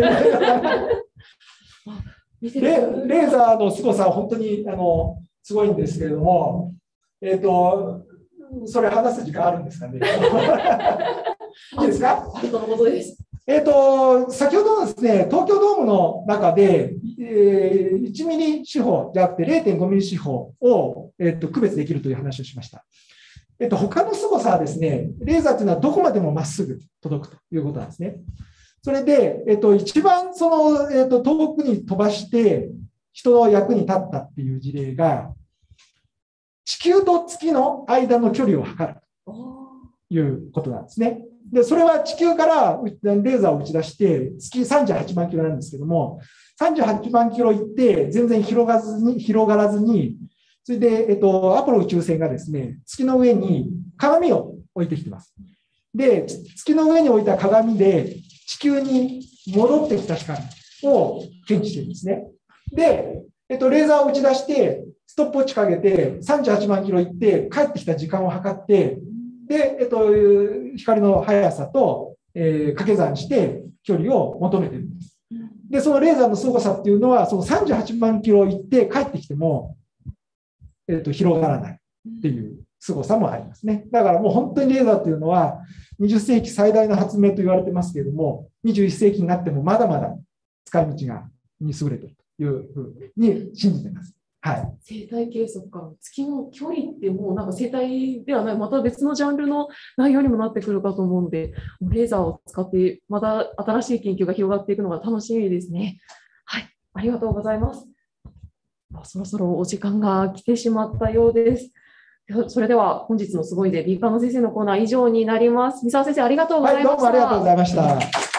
レーザーの凄さは本当にあのすごいんですけれども、えっと、それ話す時間あるんですかね。いいですか？ 本当のことです。 えっと、先ほどのですね、東京ドームの中で、えー、いちミリ四方じゃなくて れいてんごミリ四方を、えっと、区別できるという話をしました。えっと、他の凄さはですね、レーザーというのはどこまでもまっすぐ届くということなんですね。それで、えっと、一番その、えっと、遠くに飛ばして人の役に立ったっていう事例が、地球と月の間の距離を測るということなんですね。で、それは地球からレーザーを打ち出して、月さんじゅうはちまんキロなんですけども、さんじゅうはちまんキロ行って全然広がらずに、広がらずに、それで、えっと、アポロ宇宙船がですね、月の上に鏡を置いてきてます。で、月の上に置いた鏡で地球に戻ってきた光を検知してるんですね。で、えっと、レーザーを打ち出して、ストップウォッチかけてさんじゅうはちまんキロ行って帰ってきた時間を測って、で、えっと、光の速さと、えー、掛け算して距離を求めてるんです。で、そのレーザーの凄さっていうのは、そのさんじゅうはちまんキロ行って帰ってきても、えっと、広がらないっていう凄さもありますね。だからもう本当にレーザーっていうのはにじゅっせいき最大の発明と言われてますけれども、にじゅういっせいきになってもまだまだ使い道がに優れているというふうに信じています。はい、 生態計測か、月の距離ってもうなんか生態ではない、また別のジャンルの内容にもなってくるかと思うので、レーザーを使ってまた新しい研究が広がっていくのが楽しみですね。はい、ありがとうございます。そろそろお時間が来てしまったようです。それでは本日のすごいで B 科の先生のコーナー以上になります。三沢先生、ありがとうございました。はい、どうもありがとうございました。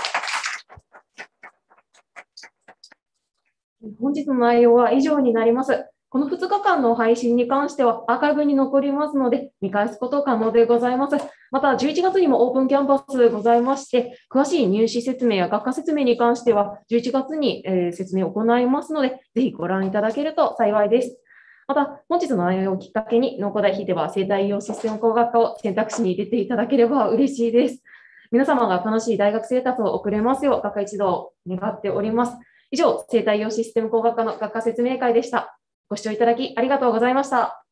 本日の内容は以上になります。このふつかかんの配信に関してはアーカイブに残りますので、見返すこと可能でございます。また、じゅういちがつにもオープンキャンパスございまして、詳しい入試説明や学科説明に関しては、じゅういちがつに説明を行いますので、ぜひご覧いただけると幸いです。また、本日の内容をきっかけに、農工大ひいては生態医療システム工学科を選択肢に入れていただければ嬉しいです。皆様が楽しい大学生活を送れますよう、学科一同願っております。以上、生態医療システム工学科の学科説明会でした。ご視聴いただきありがとうございました。